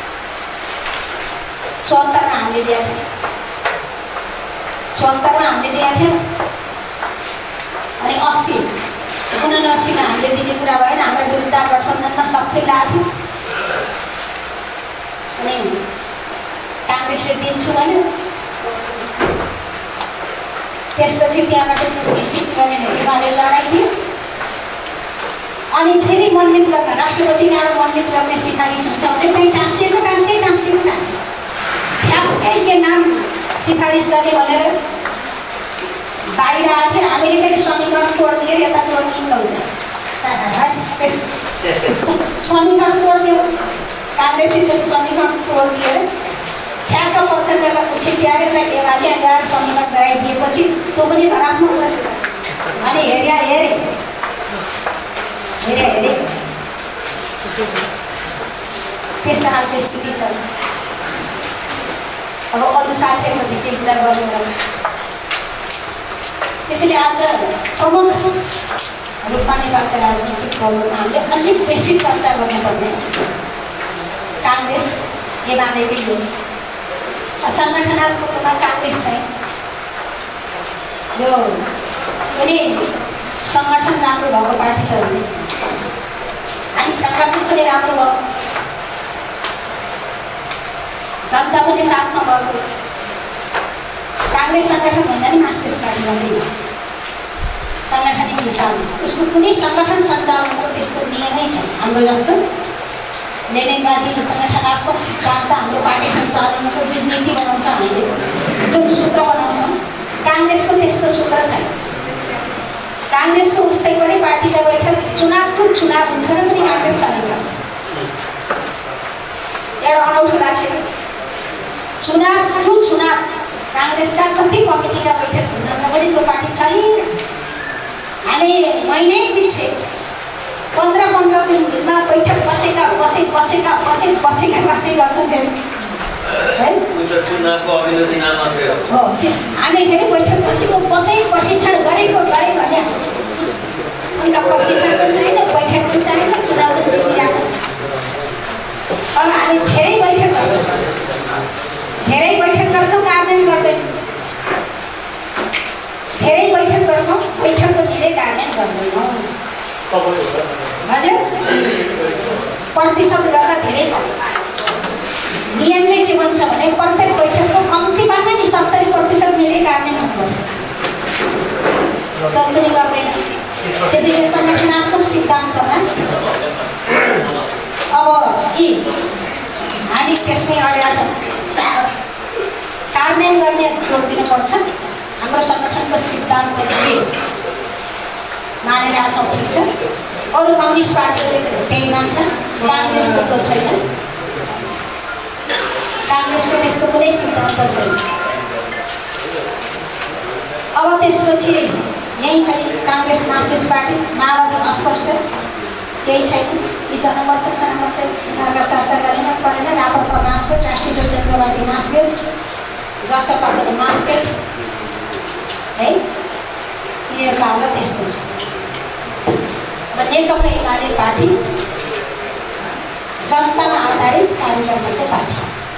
74 हामीले दिएको थियो, 74 हामीले दिएको थियो। अनि अस्ति 79 हामीले दिने कुरा भएन, हाम्रो विरुद्ध गठबन्धनमा सबै लाग्यो। अनि काङ्ग्रेसले दिन्छु भन्यो, त्यसपछि त्यहाँबाट विस्तृत गर्ने एमाले लडाइँ दियो। अनि फेरि मनमित गर्न राष्ट्रपतिलाई मनमित गर्ने सिफारिस हुन्छ भने कहीँ टाँसिएको ठ्याक्कै के नाम सिफारिस गर्ने भनेर बाहिर आएको थियो। हामीले फेरि समीकरण तोडिदियो, यता तोडिदिनु हुन्छ समीकरण तोडिदियो, काङ्ग्रेसले समीकरण तोडिदिएर ठ्याक्क पक्षलाई पछि ल्याएर एमाले ल्याएर समीकरण गराइदिएपछि त्यो पनि धरात्मक गर्यो। अनि हेरे त्यस्तो खालको स्थिति छ। अब अरू साथीहरूको त्यही कुरा गर्नु। त्यसैले आज प्रमुख रूपमा नेपालका राजनीतिक दलहरूमा हामीले अलिक बेसी चर्चा गर्नुपर्ने काङ्ग्रेस एमालेकै हो। सङ्गठनात्मक रूपमा काङ्ग्रेस चाहिँ यो कुनै सङ्गठन राम्रो भएको पार्टी त हो, अनि सङ्गठन पनि राम्रो भयो, जनता पनि साथमा भएको। काङ्ग्रेस सङ्गठन भन्दा नि मार्क्सिस्ट पार्टी भन्दै साङ्गठनिक हिसाबले उसको कुनै सङ्गठन सञ्चालनको त्यस्तो नियमै छैन। हाम्रो जस्तो लेनिनवादी सङ्गठनात्मक सिद्धान्त हाम्रो पार्टी सञ्चालनको जुन नीति बनाउँछ, हामीले जुन सूत्र बनाउँछौँ, काङ्ग्रेसको त्यस्तो सूत्र छैन। काङ्ग्रेसको उस्तै पनि पार्टीका बैठक चुनाव हुन्छ र पनि काङ्ग्रेस चलिरहन्छ। एउटा अनौठो लाग्छ, चुनाव काङ्ग्रेसका कति कमिटीका बैठक हुन्छन् र पनि त्यो पार्टी चलिरहन्छ। हामी महिनै पछि 15 दिनमा बैठक बसेका गर्छौँ फेरि है। हामी फेरि बैठक बसेको प्रशिक्षण गरेको भने उनका प्रशिक्षण पनि छैन, बैठक पनि छैन, चुनाव पनि जितिरहेको छ। अब हामी धेरै बैठक गर्छौँ कार्यान्वयन गर्दैन, धेरै बैठक गर्छौँ, बैठकको धेरै कार्यान्वयन गर्दैनौँ। हजुर प्रतिशत गर्दा धेरै नियमले के भन्छ भने प्रत्येक बैठकको कम्तीमा नि 70% धेरै कार्यान्वयन हुनुपर्छ, तर पनि गर्दैन। त्यसैले सङ्गठनात्मक सिद्धान्तमा अब यी हामी त्यसमै अडेका छौँ। कार्यान्वयन गर्ने जोड दिनुपर्छ। हाम्रो सङ्गठनको सिद्धान्त चाहिँ मानेर आछौँ, ठिक छ। अरू कम्युनिस्ट पार्टीहरूले त्यही मान्छन्, काङ्ग्रेसको त छैन, काङ्ग्रेसको त्यस्तो कुनै सिद्धान्त छैन। अब त्यसपछि यही छैन। काङ्ग्रेस मार्क्सिस्ट पार्टी माओवादी अस्पष्ट केही छैन। यी जनमतसँग मात्रै उनीहरूका चर्चा गरिन परेन। राप्रपा मास्केट, राष्ट्रिय जनता पार्टी मास्केट, जसपा पनि मास्केट है, यिनीहरूको हालत त्यस्तो छ। र नेकपा एमाले पार्टी जनतामा आधारित कार्यकर्ताको पार्टी,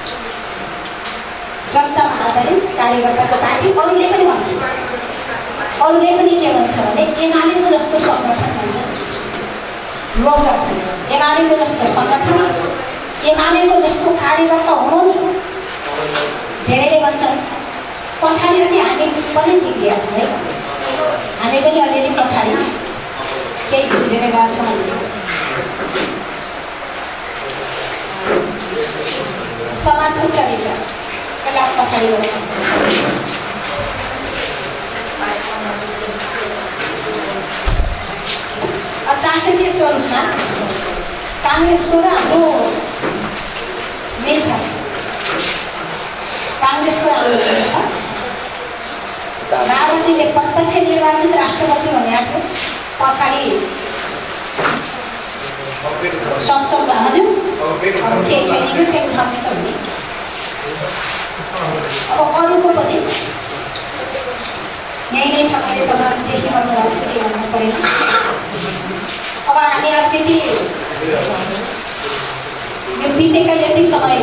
जनतामा आधारित कार्यकर्ताको पार्टी। अरूले पनि भन्छ, अरूले पनि के भन्छ भने एमालेको जस्तो सङ्गठन भन्छ लोकदल छैन। एमालेको जस्तो सङ्गठन, एमालेको जस्तो कार्यकर्ता हुनु नि धेरैले भन्छन्। पछाडि अलि हामी पनि बिग्रिया छौँ है, हामी पनि अलिअलि पछाडि केही बिग्रेर गएको छौँ। समाजको चरित्र यसलाई पछाडि गएको शासकीय स्वरूपमा काङ्ग्रेसको र हाम्रो मिल्छ, काङ्ग्रेसको र हाम्रो मिल्छ। माओवादीले प्रत्यक्ष निर्वाचित राष्ट्रपति भनेको थियो, पछाडि संसदमा हजुर केही छैन कि त्यो उठाउने त हुने। अब अरूको पनि यही नै छ। मैले तपाईँहरू देखिरहनु भएको छ, केही भन्नु परेन। अब हामीलाई त्यति यो बितेका यति समय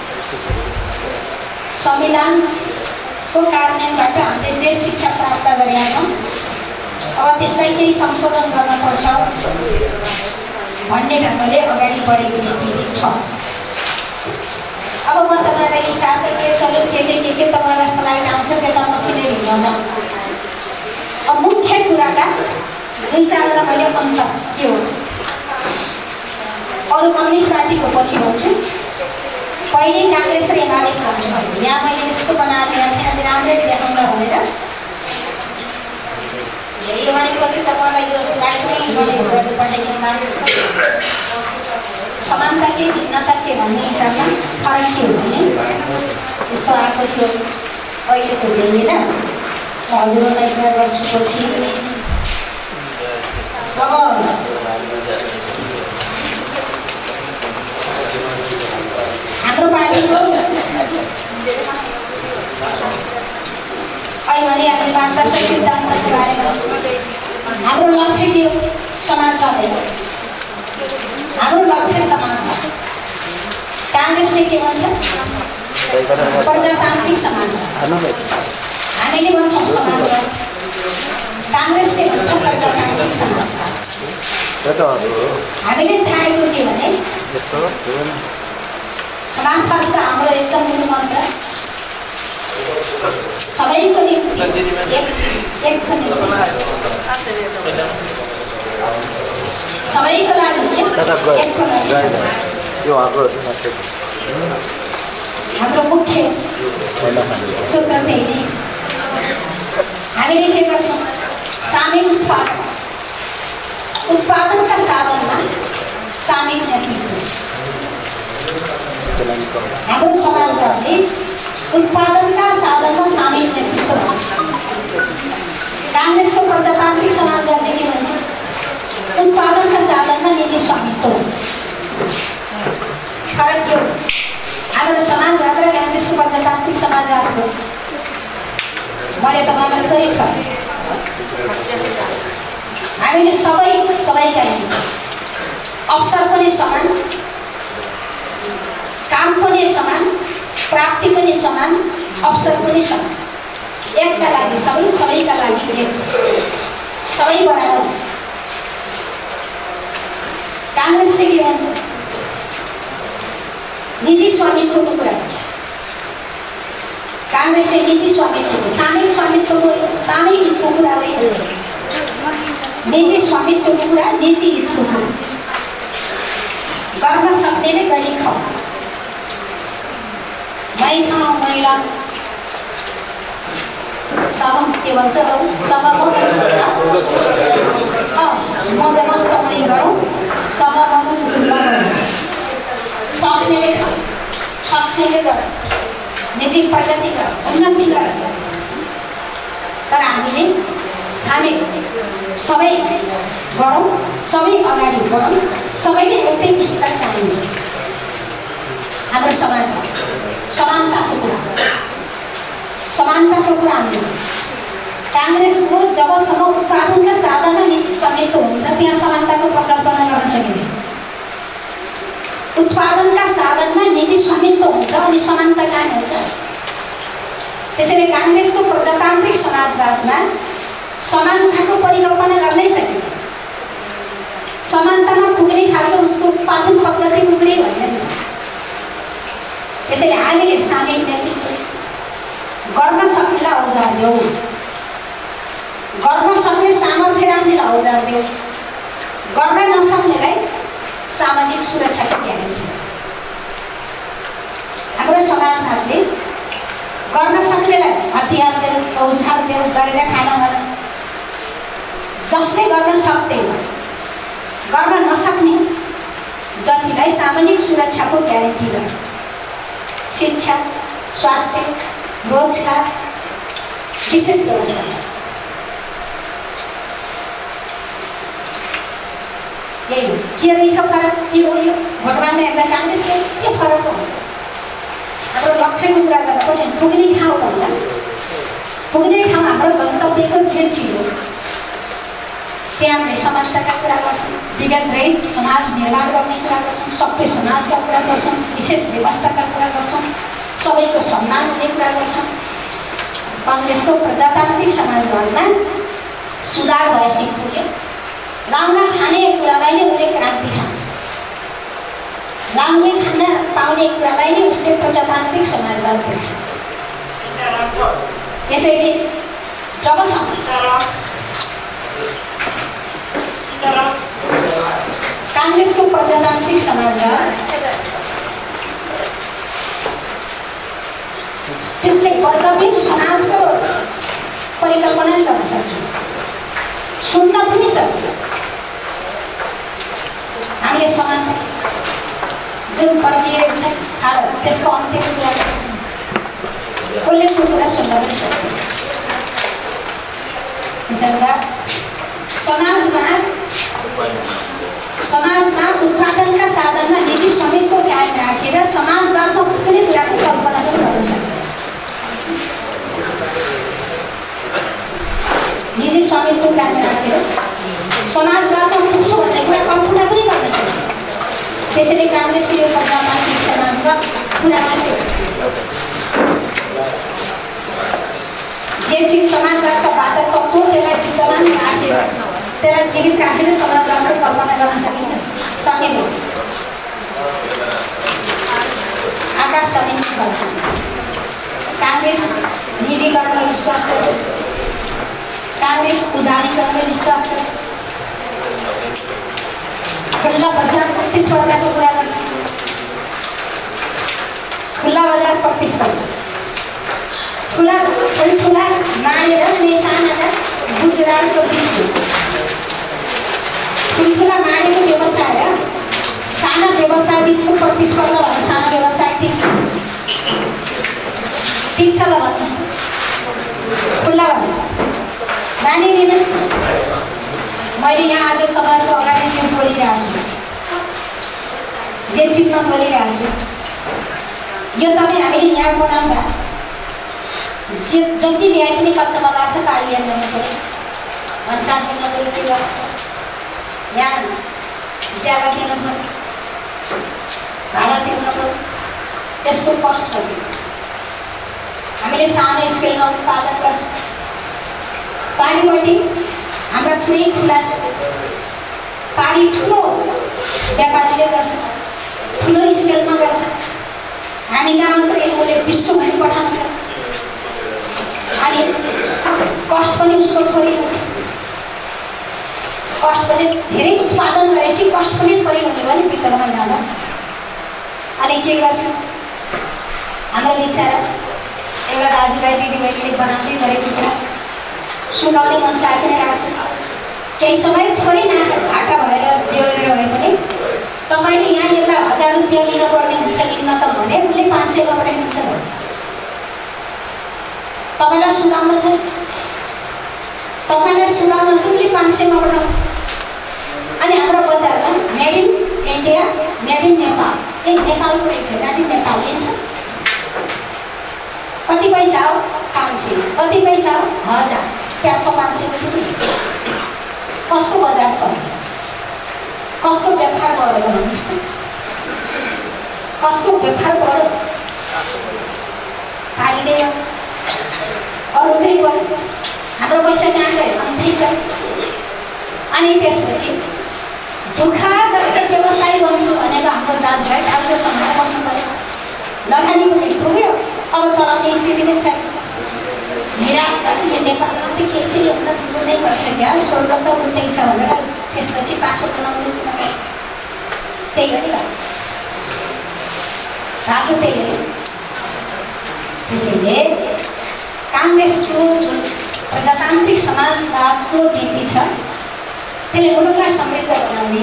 संविधानको कार्यान्वयनबाट हामीले जे शिक्षा प्राप्त गरेका छौँ, अब त्यसलाई केही संशोधन गर्नुपर्छ भन्ने ढङ्गले अगाडि बढेको स्थिति छ। अब म तपाईँलाई यी शासकीय स्वरूप के तपाईँलाई स्लाइड आउँछ त्यो त मसिनै हिँड्न जाउँ। अब मुख्य कुराका दुई चारवटा मैले अन्त के हो अरू कम्युनिस्ट पार्टीको पछि भन्छु। पहिले काङ्ग्रेस र एमाले भन्छ। यहाँ मैले यस्तो बनाएर ल्याएको थिएँ, अनि राम्रै देखाउन भनेर यो भनेपछि तपाईँलाई यो स्लाइडमै मैले गर्नु पठाइदिनु भएको। समानता के भिन्नता के भन्ने हिसाबमा फरक के हो भने यस्तो आएको थियो अहिले त ल्याइएन। म हजुरहरूलाई कुरा गर्छु पछि। अब हाम्रो पार्टीको अहिले भने हामी मार्गदर्शक सिद्धान्तको बारेमा हाम्रो लक्ष्य के हो? समाजवाद हो। हाम्रो लक्ष्य समाजवाद। काङ्ग्रेसले के भन्छ? प्रजातान्त्रिक समाजवाद। हामीले भन्छौँ समाजवाद, काङ्ग्रेसले भन्छ प्रजातान्त्रिक समाजवाद। हामीले चाहेको के भने समाजवादको हाम्रो एकदम मूल मन्त्र सबैको निम्ति एकको निम्ति सबैको लागि एकको निम्ति हाम्रो मुख्य सूत्र त्यही नै। हामीले के गर्छौँ? सामूहिक उत्पादनका साधनमा सामूहिक नेतृत्व। हाम्रो समाजवादले उत्पादनका साधनमा सामूहिक नेतृत्व भन्छ। काङ्ग्रेसको प्रजातान्त्रिक समाजवादले के भन्छ? उत्पादनका साधनमा निजी स्वामित्व हुन्छ। फरक के हो? हाम्रो समाजवाद र काङ्ग्रेसको प्रजातान्त्रिक समाजवादको मैले तपाईँलाई थोरै फरक। हामीले सबैका निम्ति अवसर पनि समान, काम पनि समान, प्राप्ति पनि समान, अवसर पनि समान। एकका लागि सबै, सबैका लागि एक, सबै बराबर। काङ्ग्रेसले के भन्छ? निजी स्वामित्वको कुरा गर्छ। काङ्ग्रेसले निजी स्वामित्वको, सामूहिक स्वामित्वको, सामूहिक हितको कुरा होइन, निजी स्वामित्वको कुरा, निजी हितको कुरा गर्न सक्ने नै गरी खाऊ। मै खाऊ मैला सब के भन्छ? सब मजा मस्त मै गरौँ, सब सक्नेले खाऊ, सक्नेले गर, निजी प्रगति गर, उन्नति गर। तर हामीले हामी सबै गरौँ, सबै अगाडि बढौँ, सबैले एउटै स्तरका हामी हाम्रो समाजमा समानताको कुरा हामी काङ्ग्रेसको जबसम्म उत्पादनका साधन र नीति स्वामित्व हुन्छ त्यहाँ समानताको परिकल्पना गर्न सकिन्छ। उत्पादनका साधनमा निजी स्वामित्व हुन्छ अनि समानता कहाँ हुन्छ। त्यसैले काङ्ग्रेसको प्रजातान्त्रिक समाजवादमा समानताको परिकल्पना गर्नै सकिन्छ। समानतामा पुग्ने खालको उसको उत्पादन पद्धति पुग्ने होइन। त्यसैले हामीले सामूहिक नेतृत्व गर्न सक्नेलाई औजार देऊ, गर्न सक्ने सामर्थ्य राख्नेलाई औजार देऊ, गर्न नसक्नेलाई सामाजिक सुरक्षाको ग्यारेन्टी। हाम्रो समाजवादले गर्न सक्नेलाई हतियार देऊ, औजार देऊ गरेर खान मन, जसले गर्न सक्दैन, गर्न नसक्ने जतिलाई सामाजिक सुरक्षाको ग्यारेन्टी गर्छ। शिक्षा, स्वास्थ्य, रोजगार, विशेष व्यवस्था। यही हो। के रहेछ फरक? के हो यो भोट माग्न हेर्दा काङ्ग्रेसले के फरक हुन्छ? हाम्रो लक्ष्यको कुरा गर्दा पनि पुग्ने ठाउँ भन्दा पुग्ने ठाउँ हाम्रो गन्तव्यको जे चिज हो त्यहाँ हामीले समानताका कुरा गर्छौँ, विभेदरहित समाज निर्माण गर्ने कुरा गर्छौँ, सभ्य समाजका कुरा गर्छौँ, विशेष व्यवस्थाका कुरा गर्छौँ, सबैको सम्मान हुने कुरा गर्छौँ। काङ्ग्रेसको प्रजातान्त्रिक समाजवादमा सुधार भएपछि पुग्यो। लाउन खाने कुरालाई नै उसले क्रान्ति ठान्छ, लाउने खान पाउने कुरालाई नै उसले प्रजातान्त्रिक समाजवाद देख्छ। त्यसैले जबसम्म काङ्ग्रेसको प्रजातान्त्रिक समाजवाद त्यसले वर्गविहीन समाजको परिकल्पना गर्न सक्छ, सुन्न पनि सक्छ। हामीले समानता जुन वर्गीय छ खाडो त्यसको अन्त्यको कुरा कसले त्यो कुरा सुन्न पनि सक्छ। त्यसैले समाजमा उत्पादनका साधनमा निजी स्वामित्व कायम राखेर समाजवादमा कुनै कुराको कल्पना पनि गर्न सक्छ। निजी स्वामित्व कायम राखेर समाजवादमा पुग्छु भन्ने कुरा कल्पना पनि गर्न सक्छ। त्यसैले काङ्ग्रेसको यो प्रजातान्त्रिक समाजवाद कुरा मात्रै जे चिज समाजवादका बाधक तत्त्व त्यसलाई विद्यमान राखेर त्यसलाई जीवित राखेर समाजवादको कल्पना गर्न सकिन्छ, सकिँदैन। आकाश जमिन गर्छ। काङ्ग्रेस निजीकरणमा विश्वास गर्छ, काङ्ग्रेस उदारीकरणमा विश्वास गर्छ, खुल्ला बजार प्रतिस्पर्धाको कुरा गर्छ। खुल्ला बजार प्रतिस्पर्धा ठुला माडेर सानाका गुजरातको बिचमा ठुल्ठुला माडेको व्यवसाय र साना व्यवसाय बिचको प्रतिस्पर्धा भनेर सानो व्यवसाय ठिक छ, ठिक छ ल भन्नुहोस् न। खुल्ला भन्नु मानिलिनुहोस्। मैले यहाँ आज तपाईँहरूको अगाडि जे बोलिरहेको छु, जे चिजमा बोलिरहेको छु, यो तपाईँ हामीले यहाँ बनाउँदा जति ल्याए पनि कच्चा पदार्थ कालिया ल्याउनु पऱ्यो, भन्सार दिनु पऱ्यो, के गर्नु यहाँ ज्यादा दिनु पऱ्यो, भाडा तिर्नु पऱ्यो, त्यसको कस्ट कति हुन्छ। हामीले सानो स्केलमा उत्पादन गर्छौँ। पानीपट्टि हाम्रा पुरै खुला छ, पानी ठुलो व्यापारीले गर्छ, ठुलो स्केलमा गर्छ। हामी कहाँ मात्रै उसले विश्वभरि पठाउँछ अनि कस्ट पनि उसको थोरै हुन्छ। कस्ट पनि धेरै उत्पादन गरेपछि कस्ट पनि थोरै हुने भने भित्रमा जाँदा अनि के गर्छ हाम्रो बिचारा एउटा दाजुभाइ दिदीबहिनीले बनाउँदै गरेको कुरा सुनाउने मन चाहेर राख्छ। केही समय थोरै घाटा भएर बिहोरेर भए पनि तपाईँले यहाँ यसलाई 1000 रुपियाँ लिनुपर्ने हुन्छ न्यूनतम भने उसले 500 मा पठाइदिन्छ। तपाईँलाई सुनाउनु छ, तपाईँलाई सुगाउन चाहिँ 500 मा पठाउँछ अनि हाम्रो बजारमा made in India made in Nepal एक नेपालको रहेछ मेड इन नेपाल लिन्छ कति पैसा हो 500 कति पैसा हो 1000 ट्यापको 500 रुपियाँ कसको बजार चल्छ कसको व्यापार गरेर भन्नुहोस् त कसको व्यापार गर्यो हामीले अरूकै गर्यो हाम्रो पैसा कहाँ गयो अन्तै गयो अनि त्यसपछि दुःख गरेर व्यवसाय गर्छु भनेको हाम्रो दाजुभाइ दाजुसँग बस्नु पर्यो लगानी पनि पुग्यो अब चलाउने स्थिति नै छैन निराश गर्ने नेपालमा त के फेरि एउटा दुःखै गर्छ क्या स्वर्ग त उतै छ भनेर त्यसपछि पासपोर्ट बनाउनु त्यही हो नि दाजु त्यही हो त्यसैले काङ्ग्रेसको जुन प्रजातान्त्रिक समाजवादको नीति छ त्यसले मुलुकलाई समृद्ध बनाउने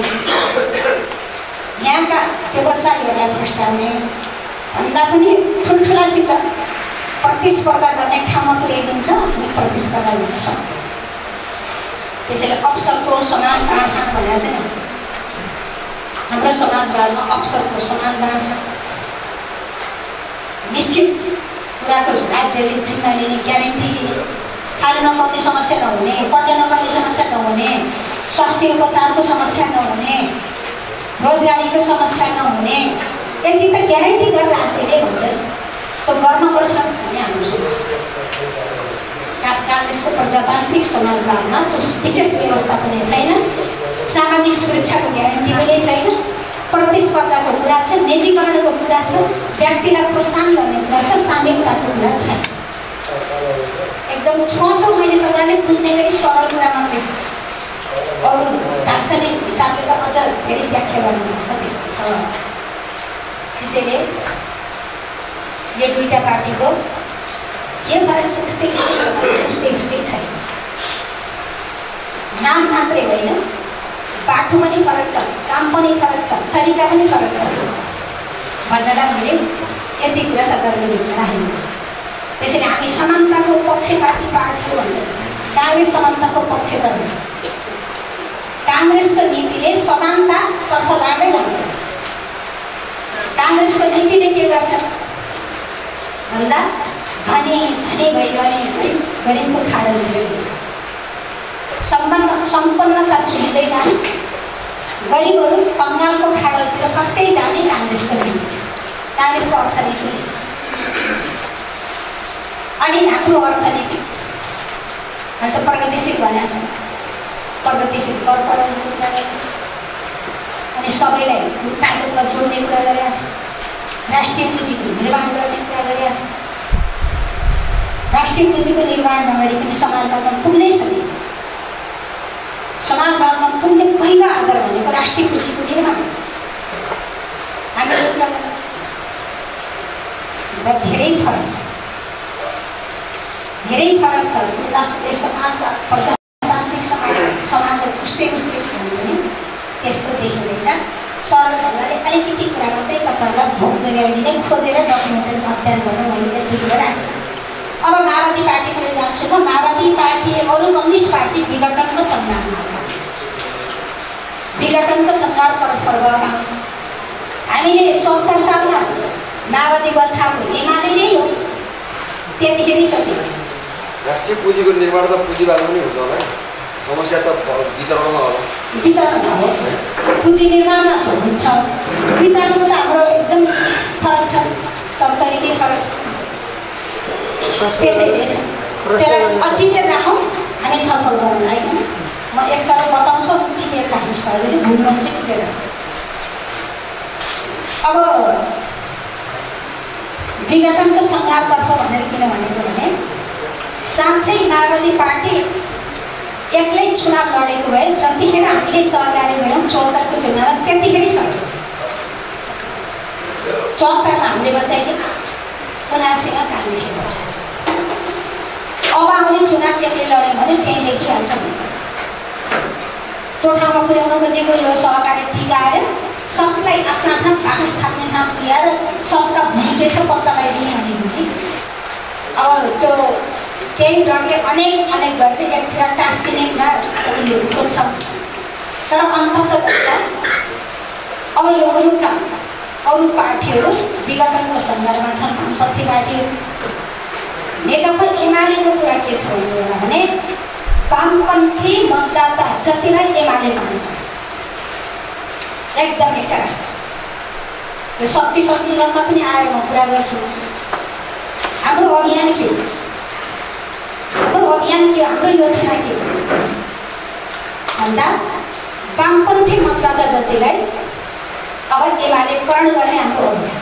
यहाँका व्यवसायीहरूलाई फस्टाउने भन्दा पनि ठुल्ठुलासित प्रतिस्पर्धा गर्ने ठाउँमा पुर्याइदिन्छ अनि प्रतिस्पर्धा गर्न सक्छ त्यसैले अवसरको समान बाँडफाँड भनेर चाहिँ हाम्रो समाजवादमा अवसरको समान बाँडफाँड निश्चित कुराको राज्यले जिम्मा लिने ग्यारेन्टी लिने खान नपाउने समस्या नहुने पढ्न नपाउने समस्या नहुने स्वास्थ्य उपचारको समस्या नहुने रोजगारीको समस्या नहुने यति त ग्यारेन्टी गरेर राज्यले भन्छ त्यो गर्नुपर्छ भन्ने हाम्रो काङ्ग्रेसको प्रजातान्त्रिक समाजवादमा त्यो विशेष व्यवस्था पनि छैन सामाजिक सुरक्षाको ग्यारेन्टी पनि छैन प्रतिस्पर्धाको कुरा छ निजीकरणको कुरा छ व्यक्तिलाई प्रोत्साहन गर्ने कुरा छ सामूहिकताको कुरा छैन एकदम छोटो मैले तपाईँले बुझ्ने गरी सरल कुरा मात्रै अरू दार्शनिक हिसाबले त अझ धेरै व्याख्या गर्नुपर्छ त्यस्तो छ त्यसैले यो दुईटा पार्टीको के फरक छ उस्तै छैन नाम मात्रै होइन बाटो पनि फरक छ काम पनि फरक छ तरिका पनि फरक छ भन्नलाई मैले यति कुरा तपाईँहरूले बुझ्न राखेको त्यसैले हामी समानताको पक्षपाती पार्टी हो भन्छ काङ्ग्रेस समानताको पक्ष गर्छ काङ्ग्रेसको नीतिले समानतातर्फ लाँदै लान्छ काङ्ग्रेसको नीतिले के गर्छ भन्दा धनी धनी भइरहने गरिबको खाडल सम्पन्नता चुहिँदै जाने गरिबहरू कङ्गालको खाडलतिर खस्दै जाने काङ्ग्रेसको नीति छ काङ्ग्रेसको अर्थनीति अनि हाम्रो अर्थनीति अन्त प्रगतिशील भनेको छ प्रगतिशील कर पढाउने कुरा गरेको छ अनि सबैलाई ताकतमा जोड्ने कुरा गरेको छ राष्ट्रिय पुँजीको निर्माण गर्ने कुरा गरेको छ राष्ट्रिय पुँजीको निर्माण नगरी समाजवादमा पुग्नै सकिन्छ समाजवादमा पुग्ने पहिलो आधार भनेको राष्ट्रिय पुँजीको निर्माण हामीले कुरा धेरै फरक छ धेरै फरक छ सुन्दासुन्दै समाजवाद प्रजातान्त्रिक समाजहरू उस्तै भन्यो भने त्यस्तो देखिँदैन सरल ढङ्गले अलिकति कुरा मात्रै तपाईँहरूलाई भोग जगाइदिने खोजेर डकुमेन्टरी अध्ययन गर्न मैले दिएर राखेँ अब माओवादी पार्टीतिर जान्छु म माओवादी पार्टी अरू कम्युनिस्ट पार्टी विघटनको सङ्घारमा विघटनको सङ्घारतर्फ गएका हामीले 74 सालमा माओवादी बचाएको एमाले नै हो त्यतिखेर सकियो राष्ट्रिय पुँजीको निर्माण त पुँजीवाद पनि हुन्छ होला समस्या त वितरणमा होला वितरणमा हो पुँजी निर्माणमा हुन्छ वितरणमा त हाम्रो एकदम फरक छ तरिकै फरक छ त्यसैले त्यसलाई अटिएर राखौँ हामी छलफल गरौँ होइन म एक साल बताउँछु टिपेर राख्नुहोस् त अहिले भुल्नुहुन्छ टिपेर अब विघटनको सङ्घारतर्फ भनेर किन भनेको भने साँच्चै माओवादी पार्टी एक्लै चुनाव लडेको भए जतिखेर हामीले सहकारी भयौँ 74को चुनावमा त्यतिखेर सक्यो 74मा हामीले बचाइदियौँ 79मा काङ्ग्रेसले बचायो अब आउने चुनाव एक्लै लड्यौँ भने त्यहीँ देखिहाल्छ भन्छ त्यो ठाउँमा पुर्याउन खोजेको यो सहकारी टिकाएर सबलाई आफ्ना आफ्ना बाकस थाप्ने ठाउँ पुर्याएर सबका भूमि के छ पत्ता लगाइदिने भनेको कि अब त्यो त्यही डरले अनेक अनेक गरेर एकतिर टाँसिनेमा उनीहरू खोज्छ। तर अन्ततः अब यो मुलुकका अरू पार्टीहरू विघटनको सन्दर्भमा छन्। वामपन्थी पार्टीहरू नेकपा एमालेको कुरा के छ भने वामपन्थी मतदाता जतिलाई एमाले भन्नु एकदम एका यो शक्ति सम्मेलनमा पनि आएर म कुरा गर्छु। हाम्रो अभियान के हो? हाम्रो योजना के हो भन्दा वामपन्थी मतदाता जतिलाई अब एमालेकरण गर्ने हाम्रो अभियान।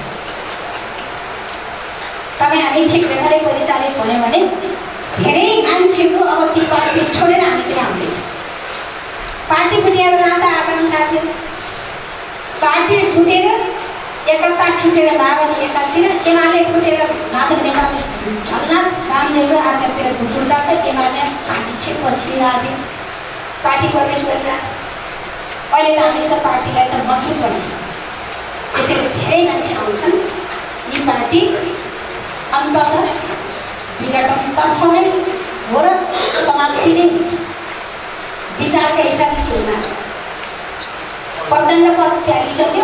तपाईँ हामी ठिक बेगरै परिचालित भन्यो भने धेरै मान्छेको अब ती पार्टी छोडेर हामीतिर आउँदैछ। पार्टी फुटिएर त आकांक्षा थियो, पार्टी फुटेर एकता छुटेर माओवादी एकातिर, एमाले फुटेर माधव नेपाल झलनाथ रामदेव अर्कातिर घुर्दा त एमाले पार्टी पछि आयो, पार्टी प्रवेश गरिरहेको। अहिले त हामीले त पार्टीलाई त मजबुत बनाइसक्यौँ। त्यसैले धेरै मान्छे आउँछन्। यी पार्टी अन्ततः विघटनतर्फ नै हो र समाप्ति नै हुन्छ। विचारका हिसाबले के हुन प्रचण्ड पद त्यागिसक्यो,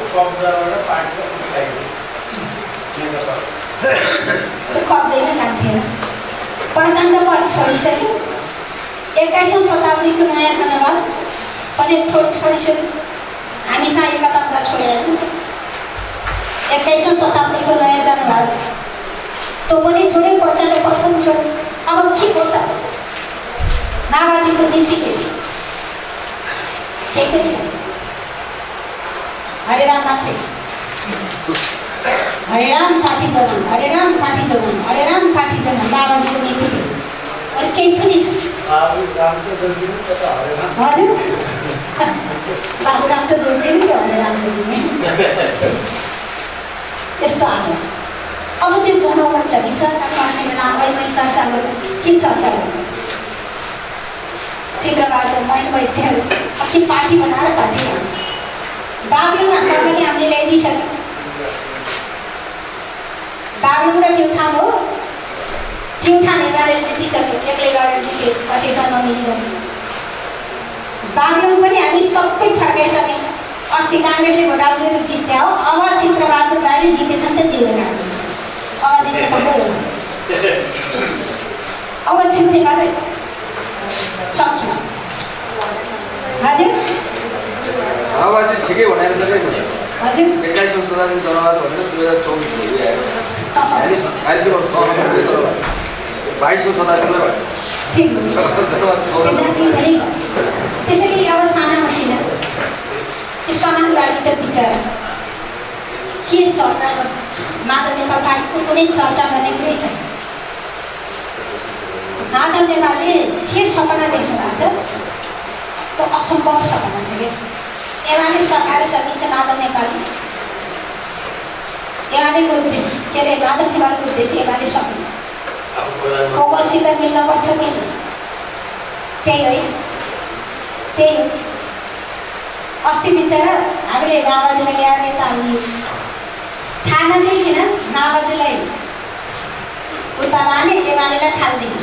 कब्जैमा जान्थेन। प्रचण्ड पद छोडिसक्यो, 21औं शताब्दीको नयाँ जनवाद पनि छोडिसक्यो। हामीसँग एकतालाई छोडेको 21औं शताब्दीको नयाँ जनवाद त्यो पनि छोड्यो, प्रचण्ड पद पनि छोड्यो। अब के हो त? माओवादीको नीति ठिकै छ, हरेराम मात्रै, हरेराम पार्टी जगाउनु, हरेराम पार्टी जगाउनु, हरेराम पार्टी जगाउनु माओवादीको नीति अरू केही पनि छ। हजुर बाबुराम त जोड्दैन नि हरेराम जोड्ने यस्तो हालत। अब त्यो जनमत चाहिन्छ। मैले चर्चा गर्छु, के चर्चा गर्नुपर्छ? चित्रबहादुर मैन वैद्यहरू के पार्टी बनाएर पार्टी भन्छ। बागलुङमा सरकारले हामीले ल्याइदिइसक्यो। बागलुङ र प्युठान हो, प्युठान एघार जितिसक्यो, एक्लै लडेर जित्यो, कसैसँग नमिलिँदैन। बागलुङ पनि हामी सबै फर्काइसक्यौँ। अस्ति काङ्ग्रेसले भोटाउनेर जित्या हो, अब चित्रबहादुर गाडी जितेछन् त जितेर आएको छ। अब जित्न पाउँदैन, अब छिन्ने मात्रै सक्यो। हजुर माओवादी ठिकै भनेर त नि हजुर 21औं शताब्दी जनवाद भनेर 2024 भोलि आयो। 46 वर्ष 22औं शताब्दीमा भयो। ठिक हो। त्यसैले अब साना मसिना त्यो समाजवादी त बिचरा के चर्चा माधव नेपाल पार्टीको कुनै चर्चा गर्ने कुरै छैन। माधव नेपालले के सपना देख्नु भएको छ त्यो असम्भव सपना छ कि एमाले सकाएर सकिन्छ। माधव नेपालले एमालेको उद्देश्य के अरे माधव नेपालको उद्देश्य एमाले सकिन्छ। कोसित मिल्नुपर्छ नि, त्यही हो त्यही हो। अस्ति बिचरा हामीले माओवादीमा ल्याएर यता हाल्ने थाहा नदिएकिन माओवादीलाई उता लाने, एमालेलाई थाल्दिने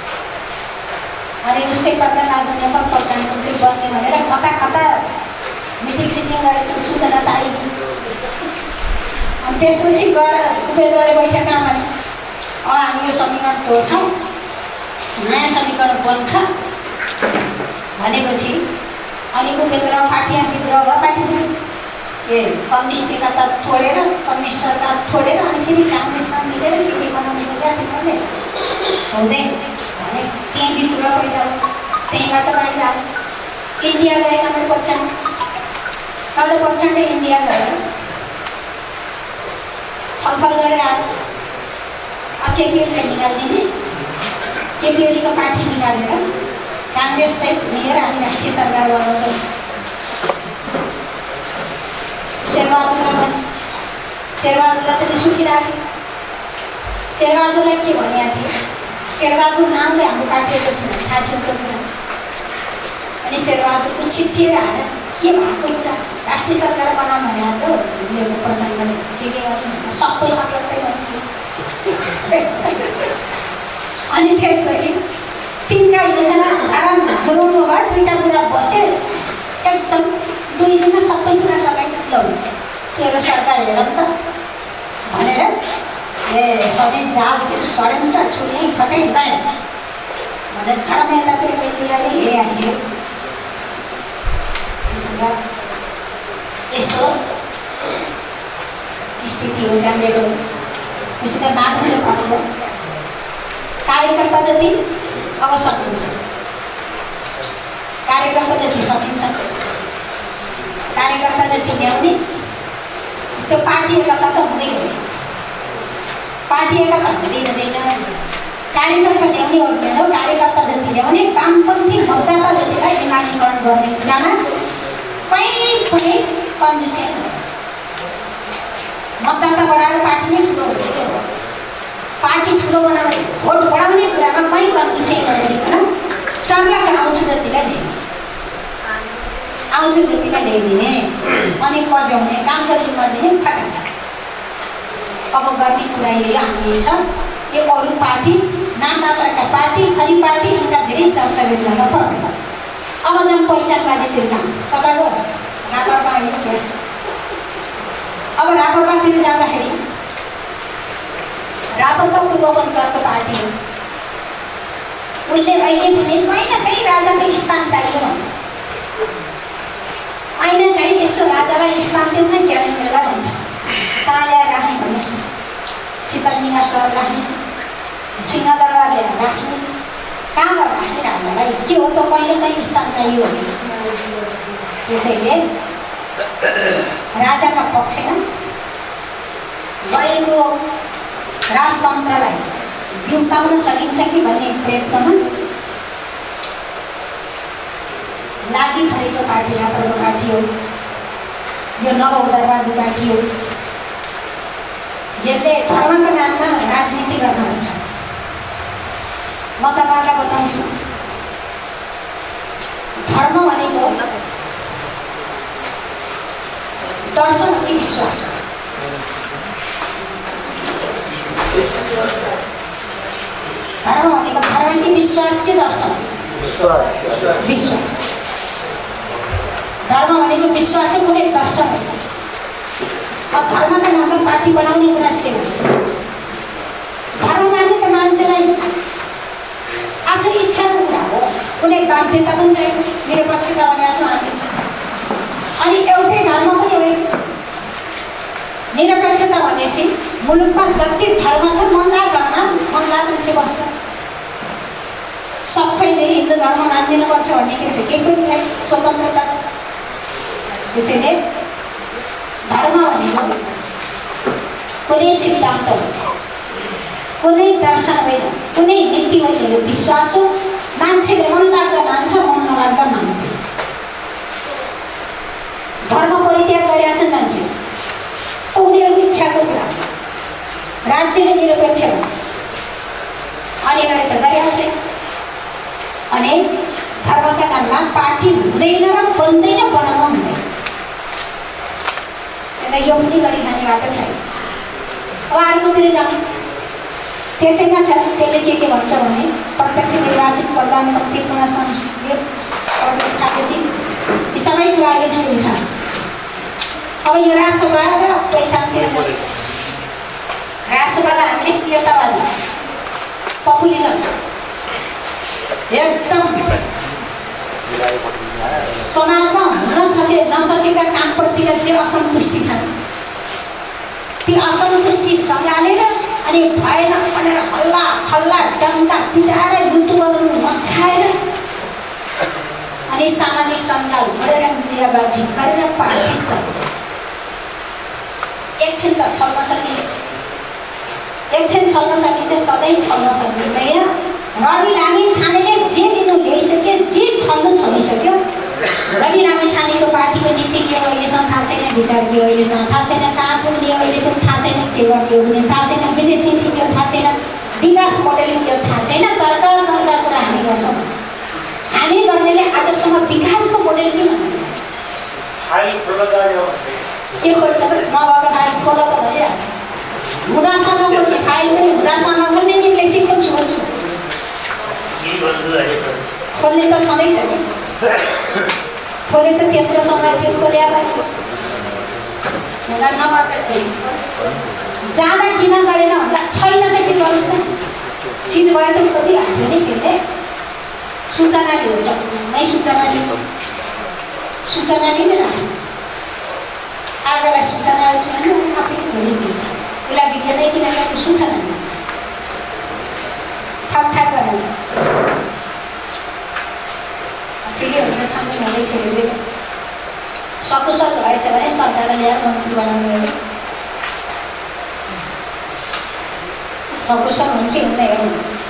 अनि उस्तै गर्दा माधव नेपाल प्रधानमन्त्री बन्ने भनेर कता कता मिटिङ सिटिङ गरेर सूचना त आइदियो। अनि त्यसपछि गएर उम्मेदवारले बैठकमा भने हामी यो समीकरण तोड्छौँ, नयाँ समीकरण बन्छ भनेपछि अनि उम्मेदवार पार्टीमा विद्रोह भयो। पार्टीमा कम्युनिस्ट एकता छोडेर, कम्युनिस्ट सरकार छोडेर अनि फेरि काङ्ग्रेससँग मिलेर के बनाउनुको जाति गर्ने हुँदैन भने त्यहीँ विद्रोह पैदा हो। त्यहीँबाट बाहिर आयो। इन्डिया गएका मैले प्रचण्ड इन्डिया गएर छलफल गरेर आयो। केपिओलीलाई निकालिदिने, केपिओलीको पार्टी निकालेर काङ्ग्रेस सहित मिलेर हामी राष्ट्रिय सरकार बनाउँछौँ। शेरबहादुरलाई पनि सुखिरहेको। शेरबहादुरलाई के भनेको थिएँ? शेरबहादुर नामले हाम्रो पार्टीको छ थाहा थियो त्यो कुरा। अनि शेरबहादुरको छिट्टिएर आएर के भएको कुरा राष्ट्रिय सरकार बनाऊँ भनेको छ प्रचण्डले के गर्नु सबै हकलत्तै भन्थ्यो। अनि त्यसपछि तिनका योजना झारामा छोराउनु भयो। दुईटा बुढा बस्यो, एकदम 2 दिनमा सबै कुरा सकाइ लौ तेरो सरकार हेर त भनेर सधैँ जाल चाहिँ षड्यन्त्र छुने फटाइ गए भनेर झडमा यतातिर बेटीलाई हेरिहाल्यो। यस्तो स्थिति हो क्या मेरो। त्यसैले माग्ने भएको कार्यकर्ता जति अब सकिन्छ, कार्यकर्ता जति सकिन्छ, कार्यकर्ता जति ल्याउने त्यो पार्टी एकता त हुँदैन, पार्टी एकता हुँदैन। कार्यकर्ता ल्याउने हो, कार्यकर्ता जति ल्याउने, वामपन्थी मतदाता जतिलाई विमानीकरण गर्ने कुरामा कहीँ पनि कन्जुसी मतदाता बढाएर पार्टी नै ठुलो हुन्छ क्या। पार्टी ठुलो बनाउने भोट बढाउने कुरामा कहीँ कन्जुसी नगरिकन सर्लाका आउँछु जतिलाई ल्याउने, आउँछु जतिलाई ल्याइदिने अनि बजाउने काम गरी गरिदिने फटाफट। अब गर्ने कुरा यही हामी छ। यो अरू पार्टी नाम मात्रका पार्टी, खरी पार्टी उनका धेरै चर्चा गरिरहन पर्दैन। अब जाउँ पहिचानवादीतिर जाउँ। कता गयो? रापरपा आइयो। अब रापरपातिर जाँदाखेरि रापरपा पूर्वपञ्चायतको पार्टी हो। उसले अहिले पनि कहीँ न कहीँ राजाको स्थान चाहियो भन्छ, कहीँ न कहीँ यसो राजालाई स्थान दिउँ न क्या मेला भन्छ। कहाँ ल्याएर राख्ने भन्नुहोस् न? शीतल निवास राख्ने, सिंहदरबार ल्याएर राख्ने, कहाँबाट राख्ने राजालाई? के हो त कहिले कहीँ स्थान चाहियो भने। त्यसैले राजाका पक्षमा गएको राजतन्त्रलाई बिउताउन सकिन्छ कि भन्ने प्रयत्नमा लागि परेको पार्टी रापरपा पार्टी हो। यो नवउदारवादी पार्टी हो। यसले धर्मको नाममा राजनीति गर्न हुन्छ। म तपाईँलाई बताउँछु, धर्म भनेको दर्शन कि विश्वास हो। धर्म भनेको धर्म कि विश्वास कि दर्शन? विश्वास। धर्म भनेको विश्वास हो, कुनै दर्शन हो। अब धर्मका नाममा पार्टी बनाउने कुरा यस्तै हुन्छ। धर्म मान्ने त मान्छेलाई आफ्नो इच्छाको कुरा हो, कुनै बाध्यता पनि चाहिँ निरपेक्षता भनेर छ हामी। अनि एउटै धर्म पनि हो। निरपेक्षता भनेपछि मुलुकमा जति धर्म छ मनलाई मान्छे बस्छ। सबैले हिन्दू धर्म मानिदिनुपर्छ भन्ने के छ? केही पनि छैन, स्वतन्त्रता छ। त्यसैले धर्म भनेको कुनै सिद्धान्त होइन, कुनै दर्शन होइन, कुनै नीति होइन, विश्वास हो। मान्छेले मन लाग्दा मान्छ, मन नलाग्दा मान्दैन। धर्म परित्याग गरेका छन् मान्छे, उनीहरूको इच्छाको कुरा। राज्यले निरपेक्ष हो अनिवार्य त गरेका छैन। अनि धर्मका नाममा पार्टी हुँदैन र बन्दैन, बनाउनु हुँदैन। यो पनि गरिखाने बाटो छैन। अब अर्कोतिर जाउँ। त्यसैमा छ त्यसले के भन्छ भने प्रत्यक्ष निर्वाचित प्रधानमन्त्री पुनः प्रदेश खाएपछि यी सबै कुराहरू सुविधा छ। अब यो राजसभा र पहिचानतिर जाउँ। राजसभालाई हामीले प्रियतावादी पपुलिजम एकदम समाजमा हुन नसकेका कामप्रतिका जे असन्तुष्टि छन् ती असन्तुष्टि सँगालेर अनि भएन भनेर हल्ला हल्ला डङ्का पिटाएर युट्युबहरू मचाएर अनि सामाजिक सञ्जाल गरेर मिडियाबाजी गरेर पार्टी चल्छ। एकछिन त छल्न सकिन्छ, एकछिन छल्न सकिन्छ, सधैँ छल्न सकिँदैन। रवि लामिछानेले जे लिनु ल्याइसक्यो, जे छल्नु छलिसक्यो। रवि लामिछानेको पार्टीको नीति के हो अहिलेसम्म थाहा छैन, विचार के हो अहिलेसम्म थाहा छैन, कहाँ पुग्ने हो अहिले पनि थाहा छैन, के गर्ने हो भने थाहा छैन, विदेश नीति के हो थाहा छैन, विकास मोडेल के हो थाहा छैन। चर्का कुरा हामी गर्छौँ। हामी गर्नेले आजसम्म विकासको मोडेल के भन्नु के खोज्छ? नभएको फाइल खोल त भइरहेको छ। हुँदासम्मको फाइल पनि हुँदासम्मको नै निर्देशित छु। खोलेको त्यत्रो समय थियो खोल्या जाँदा किन गरेन भन्दा छैन त के गर्नुहोस् न चिज भयो त खोजिहाल्थ्यो नि त्यसले सूचना लियो जम्मै सूचना लिनु राख्नु आगोलाई सूचना सुनाउनु आफैले भोलि दिन्छ उसलाई बिग्रेनै किनभने सूचना दिन्छ ठाक गराउँछ ठिकै हुन्छ छान्ने हुँदै छिरेको सकुशल भएछ भने सरकार ल्याएर मन्त्री बनाउनु हो सकुशल हुन्छ हुँदै हो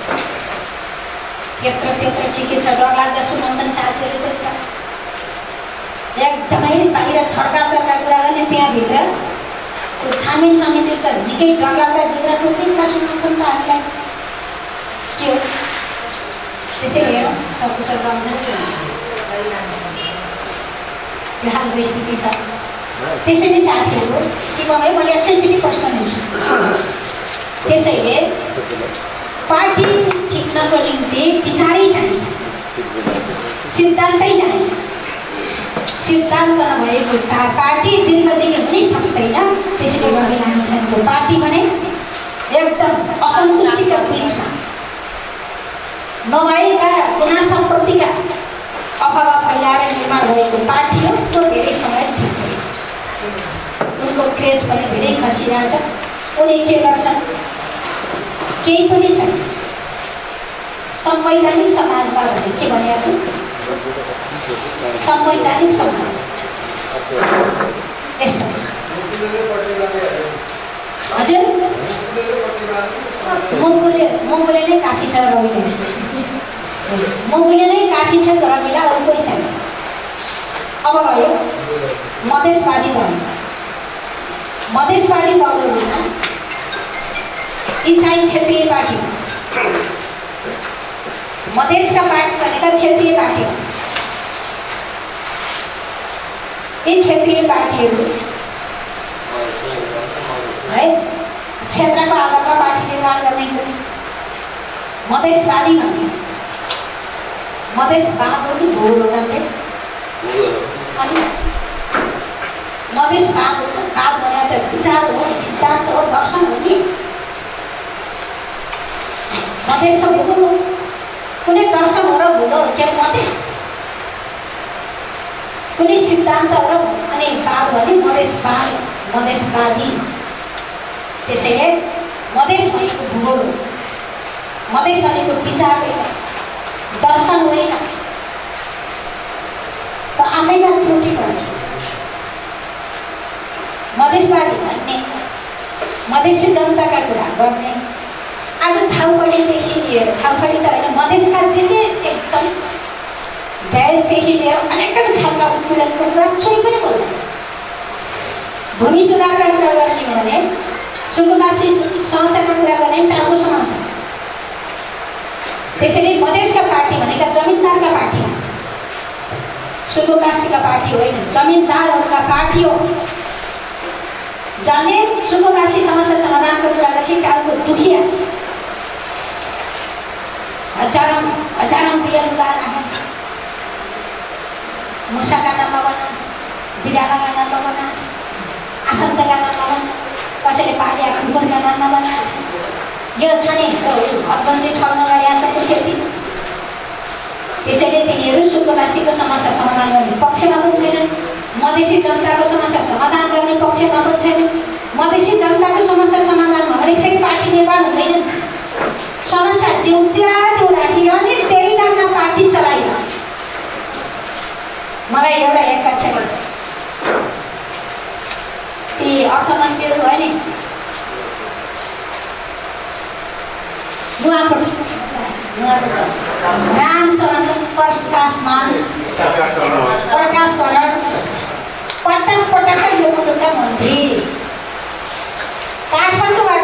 त्यत्रो के छ डरलाग्दा सुनाउँछन् साथीहरूले त एकदमै बाहिर छड्का कुरा गर्ने त्यहाँभित्र त्यो छानबिन समिति त निकै डरलाग्दा जिब्रा टोक्ने कुरा सुनाउँछन् त हामीलाई के हो त्यसैले हेरौँ सकुशल रहन्छ त्यो खालको स्थिति छ त्यसैले साथीहरू के भयो मैले एकैचोटि प्रश्न लिन्छु त्यसैले पार्टी टिक्नको निम्ति विचारै चाहिन्छ सिद्धान्तै चाहिन्छ सिद्धान्त नभएको पार्टी दीर्घजीवी हुनै सक्दैन त्यसैले रविलाल सेनको पार्टी भने एकदम असन्तुष्टिका बिचमा नभएका गुनासाप्रतिका अफवाह फैलाएर निर्माण भएको पार्टी हो त्यो धेरै समय ठिक उनको क्रेज पनि धेरै खसिरहेछ उनी के गर्छन् केही पनि छैन संवैधानिक समाजवाद भने के भनेको संवैधानिक समाज यस्तो हजुर मुङ्गुले नै काफी छ रविला मुङ्गुले नै काफी छ रविला अरू कोही छैन अब भयो मधेसवादी दलहरूमा यी चाहिँ क्षेत्रीय पार्टी मधेसका पार्टी भनेका क्षेत्रीय पार्टी हो यी क्षेत्रीय पार्टीहरू है क्षेत्रको आधारमा पार्टी निर्माण गर्ने मधेसवादी भन्छ मधेसवाद हो कि भोर हो राम्रो अनि मधेसवाद भने त विचार हो सिद्धान्त हो दर्शन हो कि मधेस त भूगोल हो कुनै दर्शन हो र भूगोल के अरे कुनै सिद्धान्त हो र अनि वाद भने मधेसवादी त्यसैले मधेस भनेको भूगोल हो मधेस भनेको विचार होइन दर्शन होइन त आफैमा त्रुटि पर्छ मधेसवादी भन्ने मधेसी जनताका कुरा गर्ने आज छाउपडीदेखि लिएर छाउपडी त होइन मधेसका जे एकदम दहेजदेखि लिएर अनेक खालका उत्पीडनको कुरा छोइ पनि बोल्दैन भूमि सुधारका कुरा गर्ने हो भने सुकुम्बासी समस्याको कुरा गर्ने टाउको समाउँछ त्यसैले मधेसका पार्टी भनेका जमिनदारका पार्टी हो सुकुम्बासीका पार्टी होइन जमिनदारहरूका पार्टी हो जसले सुकुम्बासी समस्या समाधानको कुरा गर्छ टाउको दुखिहाल्छ हजारौँ बिहा लुगा राखेको मुसाका नाममा बनाउँछ बिरालाका नाममा बनाउँछ आफन्तका नाममा बनाउँछ कसैले पालिया कुकुरका नाममा बनाउँछ यो छ नि हस्बेन्डले छल्न गरिरहेको छ खेती त्यसैले तिनीहरू सुकुम्बासीको समस्या समाधान गर्ने पक्षमा पनि छैनन् मधेसी जनताको समस्या समाधान गर्ने पक्षमा पनि छैनन् मधेसी जनताको समस्या समाधान भयो भने फेरि पार्टी निर्माण हुँदैन समस्या जिउत्या त्यो राखिरहने त्यही नाममा पार्टी चलाइरहने मलाई एउटा हेर्का छैन ती अर्थमन्त्रीहरू भयो नि राम शरण प्रकाश मान प्रकाश शरण पटक यो मुलुकका मन्त्री काठमाडौँबाट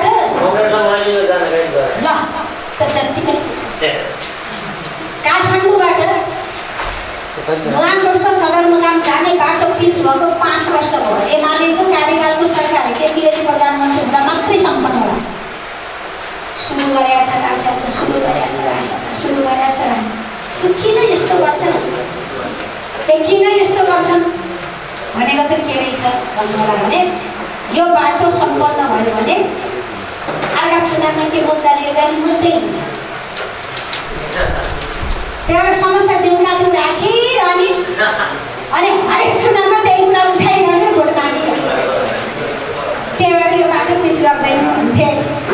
ल त जति पनि काठमाडौँबाट नुवाकोटको सदरमुकाम जाने बाटो पिच भएको 5 वर्ष भयो एमालेको कार्यकालको सरकार केपीओली प्रधानमन्त्री हुँदा मात्रै सम्पन्न होला सुरु गरेका छ कार्यक्रम सुरु गरेका छ किन यस्तो गर्छ किन यस्तो भन्नु होला भने यो बाटो सम्पन्न भयो भने अर्का चुनावमा के मुद्दा लिएर जाने मुद्दै त्यहाँ समस्या जिउमा त्यो राखिरहने अनि हरेक चुनावमा त्यही कुरा उठाइरहने भोट मागिरहने त्यही भएर यो बाटो पिच गर्दैन हुन्थे।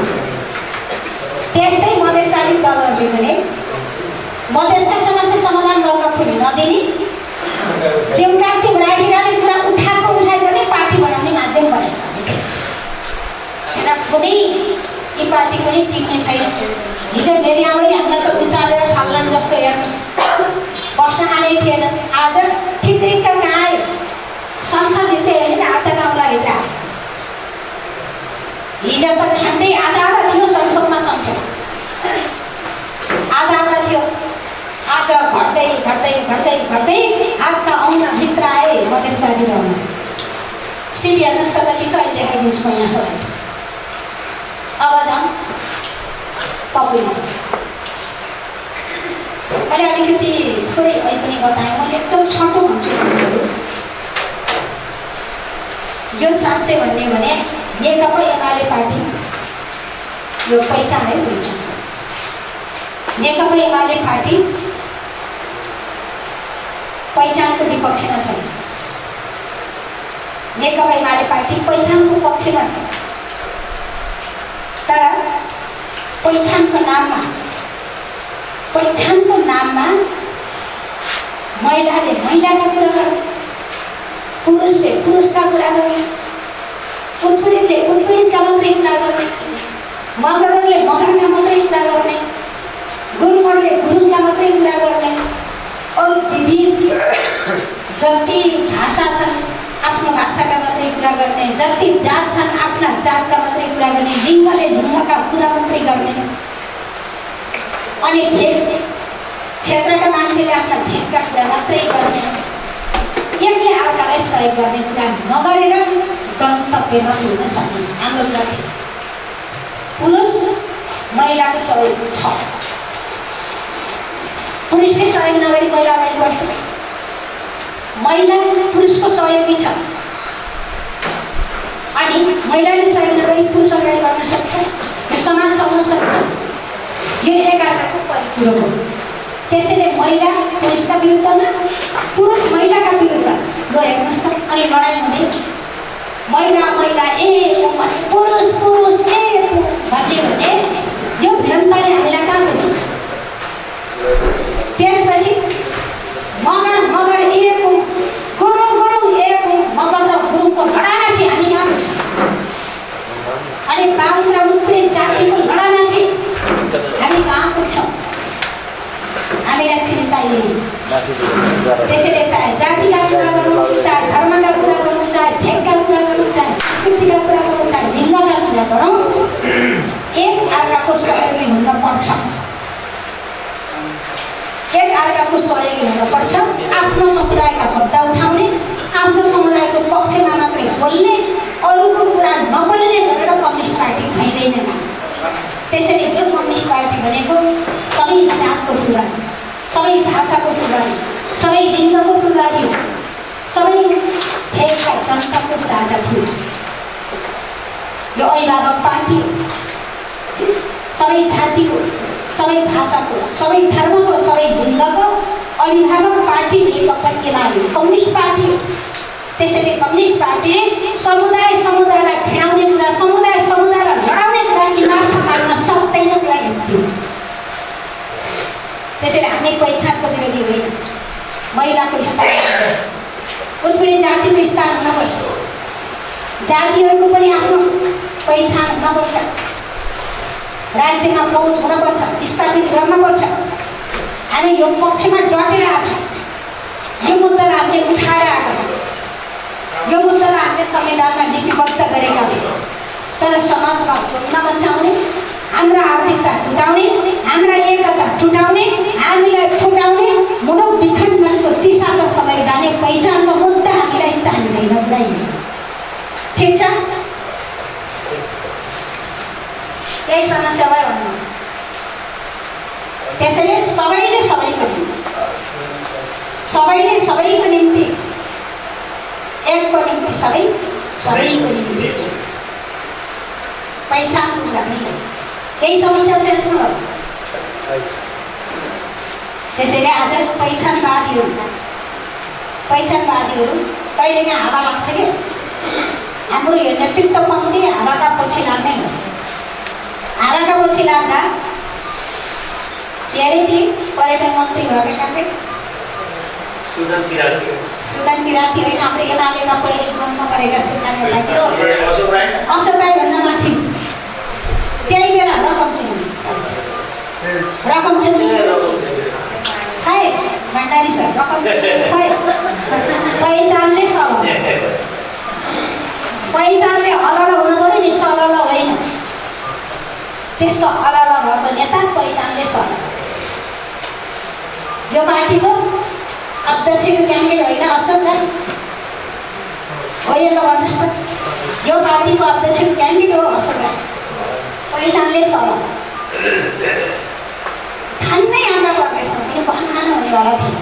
त्यस्तै मधेसवादी दलहरूले पनि मधेसका समस्या समाधान गर्न पनि नदिने जिउका त्यो राखिरहने कुरा उठाइ गर्ने पार्टी बनाउने माध्यम बनाइन्छ। कुनै यी पार्टी पनि टिक्ने छैन। हिजो मेरी आमाले हामीलाई त उचालेर फाल्लान् जस्तो हेर्नु बस्न आने थिएन। आज ठिक्क कहाँ आयो संसदभित्र हेरेर आधा गाउँलाभित्र आयो। हिजो त झन्डै आधा थियो संसदमा सङ्ख्या आधा थियो। आज घट्दै घट्दै घट्दै घट्दै हातका औँला भित्र आए मधेसवादी रहन। सिडी हेर्नुहोस् त कति छ अहिले देखाइदिन्छु म यहाँ सबैलाई। अब झन् पपुलिजम मैले अलिकति थोरै अहिले पनि बताएँ। मैले एकदम छोटो भन्छु यो साँच्चै भन्ने भने नेकपा एमाले पार्टी यो पहिचान है पहिचान। नेकपा एमाले पार्टी पहिचानको विपक्षमा छ। नेकपा एमाले पार्टी पहिचानको पक्षमा छ। तर पहिचानको नाममा महिलाले महिलाका कुरा गर्ने, पुरुषले पुरुषका कुरा गर्ने, उत्पीडितले उत्पीडितका मात्रै कुरा गर्ने, मगरहरूले मगरका मात्रै कुरा गर्ने, गुरुङहरूले गुरुङका मात्रै कुरा गर्ने, अरू विविध जति भाषा छन् आफ्नो भाषाका मात्रै कुरा गर्ने, जति जात छन् आफ्ना जातका मात्रै कुरा गर्ने, लिङ्गले लिङ्गका कुरा मात्रै गर्ने, अनि भेग क्षेत्रका मान्छेले आफ्ना भेगका कुरा मात्रै गर्ने, एकले अर्कालाई सहयोग गर्ने कुरा नगरेर गन्तव्यमा पुग्न सकिन्छ। हाम्रो कुरा पुरुष महिलाको सहयोग छ। पुरुषले सहयोग नगरी महिला अगाडि बढ्छ। महिला पुरुषको सहयोगी छ अनि महिलाले सहयोग नगरी पुरुष अगाडि बढ्न सक्छ। यो समाज चल्न सक्छ। यो एकअर्काको परिपूरक हो। त्यसैले महिला पुरुषका विरुद्धमा पुरुष महिलाका विरुद्ध ल हेर्नुहोस् त अनि लडाइँ हुँदै महिला महिला एक पुरुष पुरुष एक भन्ने भने यो भिडन्तले हामीलाई कहाँ पुग्छ। त्यसपछि मगर मगर एक हो, गुरुङ गुरुङ एक हो, मगर र गुरुङको लडाइँमाथि हामी कहाँ पुग्छौँ। अनि बाहुन र उत्पीडित जातिको लडाइँमाथि हामी कहाँ पुग्छौँ। हामीलाई चिन्ता यही। त्यसैले चाहे जातिका कुरा गरौँ, चाहे धर्मका कुरा गरौँ, चाहे भेगका कुरा गरौँ, चाहे संस्कृतिका कुरा गरौँ, चाहे लिङ्गका कुरा गरौँ, एक अर्काको सहयोगी हुनुपर्छ। एक अर्काको सहयोगी हुनुपर्छ। आफ्नो समुदायका मुद्दा उठाउने, आफ्नो समुदायको पक्षमा मात्रै बोल्ने, अरूको कुरा नबोल्ने गरेर कम्युनिस्ट पार्टी भइँदैन। त्यसैले यो कम्युनिस्ट पार्टी भनेको सबै जातको फुलबारी, सबै भाषाको फुलबारी, सबै लिङ्गको फुलबारी हो, सबै भेगका जनताको साझा फुल। यो अभिभावक पार्टी हो। सबै जातिको, सबै भाषाको, सबै धर्मको, सबै लिङ्गको अभिभावक party Nekapa Emale communist party हो। त्यसैले कम्युनिस्ट पार्टीले समुदाय समुदायलाई भिडाउने कुरा, समुदाय समुदायलाई लडाउने कुरा किनार्थ काट्न सक्दैन कुरा हेर्थ्यो। त्यसैले हामी पहिचानको विरोधी होइन। महिलाको स्थान, उत्पीडित जातिको स्थान हुनुपर्छ। जातिहरूको पनि आफ्नो पहिचान हुनुपर्छ। राज्यमा पहुँच हुनुपर्छ, स्थापित गर्नुपर्छ। हामी यो पक्षमा डटेर आएको छौँ। यो मुद्दालाई हामीले उठाएर आएका छौँ। यो मुद्दालाई हामीले संविधानमा लिपिबद्ध गरेका छौँ। तर समाजमा नबचाउने, हाम्रा आर्थिकता टुटाउने, हाम्रा एकता टुटाउने, हामीलाई फुटाउने, मुलुक विखण्डनको दिशातर्फ लैजाने पहिचानको मुद्दा हामीलाई चाहिँदैन पुऱ्याइने। ठिक छ? यही समस्या भयो भन्नु। त्यसैले सबैले सबैको निम्ति एकको निम्ति सबै, सबैको निम्ति पहिचान गर्ने केही समस्या छ यसमा। त्यसैले आज पहिचानवादीहरू कहिलेकाहीँ हावा लाग्छ कि हाम्रो यो नेतृत्व पाउने हावाका पछि लाग्ने हो। हावाका पछि लाग्दा के अरे ती पर्यटन मन्त्री भएका कारणले सुदन किराती होइन, हाम्रो एमालेका पहिले गभर्नर गरेका सिद्धान्त अशोक राई भन्दा माथि त्यही बेला रकम खै भण्डारी सर रकम खै पहिचानले पहिचानले अलग हुनु पऱ्यो नि, सरल होइन। त्यस्तो अलग भएको नेता पहिचानले सरल। यो पार्टीको अध्यक्षको क्यान्डिडेट होइन अशोक राई होइन त भन्नुहोस् त। यो पार्टीको अध्यक्षको क्यान्डिडेट हो अशोक राई, पहिचानले सरल। खानै आमा पर्नेछ किन खानु हुनेवाला थिएन।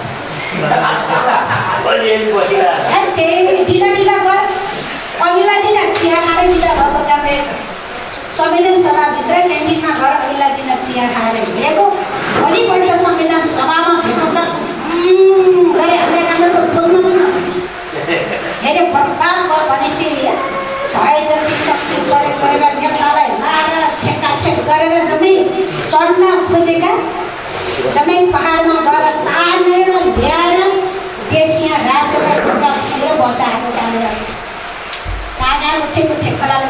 त्यही ढिला गर अघिल्ला दिन चिया खाएर ढिला भएको कारणले संविधान सभाभित्र क्यान्टिनमा गएर अघिल्ला दिन चिया खाएर हिँडेको भोलिपल्ट संविधान सभामा भेट्दा गरे हाम्रो कामको बोल्नु हेरे बर्बाद भयो भनेपछि भए जति शक्ति प्रयोग गरेर नेतालाई मारेर छेकाछेक गरेर जम्मै चढ्न खोजेका जम्मै पहाडमा गएर तानेर ल्याएर देश यहाँ रासेर ढुङ्गा थुनेर बचाएको कामले कागा उठेको ठेक्कराले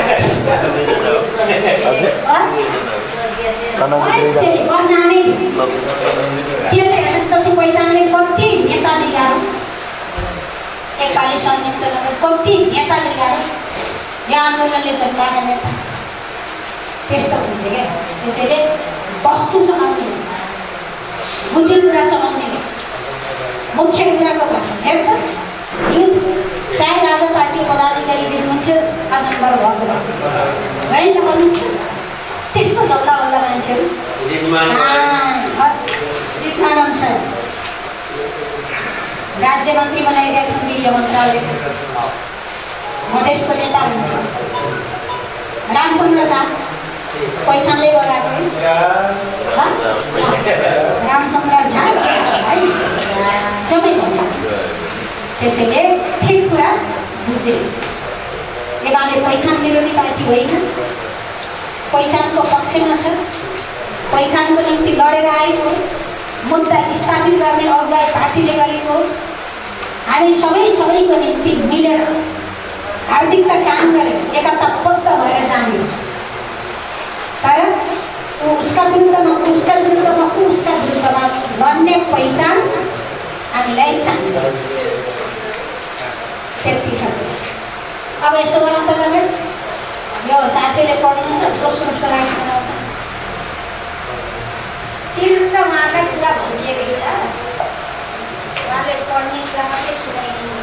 त्यसले हेर्नुहोस् पहिचानले कति नेता लिएर एकपालि संयुक्त कति नेता लिएर यो आन्दोलनले जन्माएका नेता त्यस्तो हुन्छ क्या। त्यसैले वस्तु समाउने बुद्धि कुरा समाउने मुख्य कुराको प्रश्न हेर्नु त युथ सायद आज पार्टी पदाधिकारी दिनुहुन्थ्यो आज नम्बर भएको होइन त भन्नुहोस् न। त्यस्तो जल्दा बल्दा मान्छेहरू अनुसार राज्य मन्त्री बनाइदिएका थियौँ गृह मन्त्रालय मधेसको नेता हुन्थ्यो रामचन्द्र झा पहिचानले लगाएको रामचन्द्र झा है जम्मै भन्दा। त्यसैले ठिक कुरा बुझे एमाले पहिचान विरोधी पार्टी होइन, पहिचानको पक्षमा छ, पहिचानको निम्ति लडेर आएको मुद्दा स्थापित गर्ने अगुवाई पार्टीले गरेको। हामी सबैको निम्ति मिलेर हार्दिकता काम गरेर एकताबद्ध भएर जाने, तर उसका विरुद्धमा लड्ने पहिचान हामीलाई चाहिन्छ। त्यति छ। अब यसो गर्नु त गर्ने यो साथीले पढ्नुहुन्छ दोस्रो सराक बनाउँदा चिर उहाँलाई कुरा भनिएकै छ, उहाँले पढ्ने कुरा मात्रै सुनाइदिनु।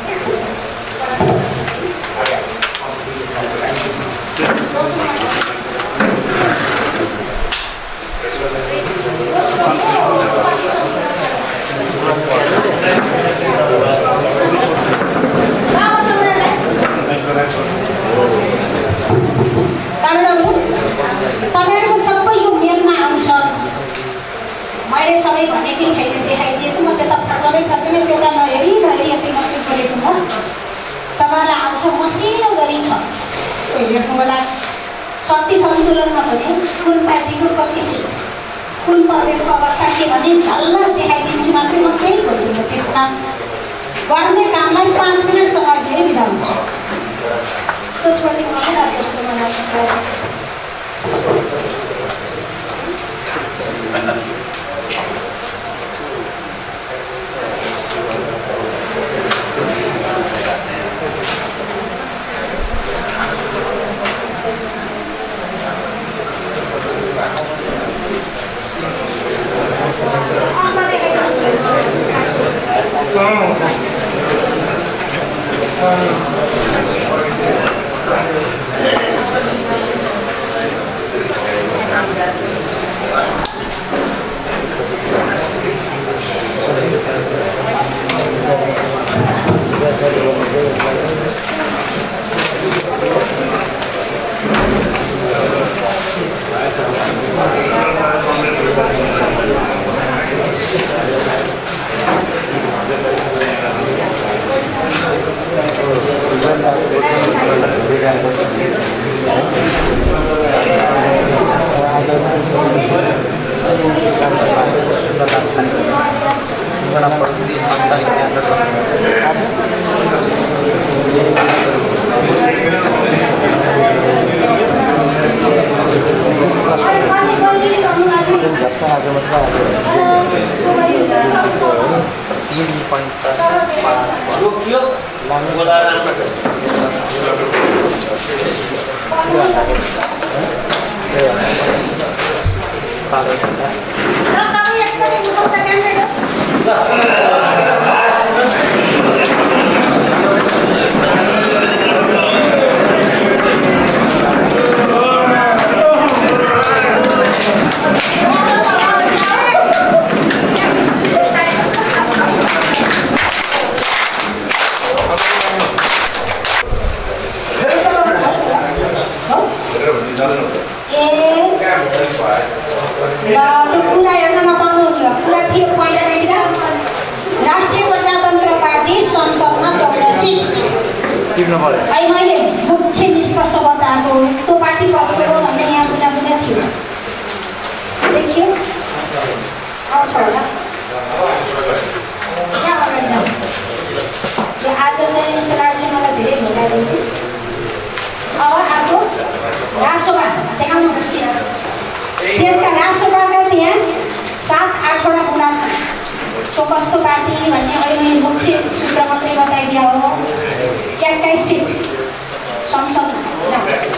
तपाईँहरूको सबै यो मेलमा आउँछ। मैले सबै भनेकै छैन, देखाइदिएको म त्यता फर्कँदै त्यता नहेरी यति मात्रै पढेको म तपाईँलाई आउँछ मसिनो गरी छ हेर्नु होला। शक्ति सन्तुलनमा पनि कुन पार्टीको कति सिट कुन प्रदेशको अवस्था के भने झल्ला देखाइदिन्छु मात्रै म केही बोल्दिनँ। त्यसमा गर्ने कामलाई 5 मिनट समय दिएर बिदा हुन्छ। त्यो छोडिदिनु मलाई दोस्रो मलाई रोकियो त्यो कुरा हेर्न नपाउनु कुरा के पहिला राष्ट्रिय प्रजातन्त्र पार्टी संसदमा 14 सिट। अहिले मैले मुख्य निष्कर्ष बताएको त्यो पार्टी कस्तो हो भन्ने यहाँ बुझा थियो देखियो आउँछ होला यहाँ अगाडि जाउँ। यो आज चाहिँ स्लाइडले मलाई धेरै धोका दियो। अब अर्को राष्ट्रसभा देखाउनु त्यसका राष्ट्रसभाका त्यहाँ 7-8वटा कुरा छन्। त्यो कस्तो पार्टी भन्ने अहिले मुख्य सूत्र मात्रै बताइदिया हो। 21 सिट संसदमा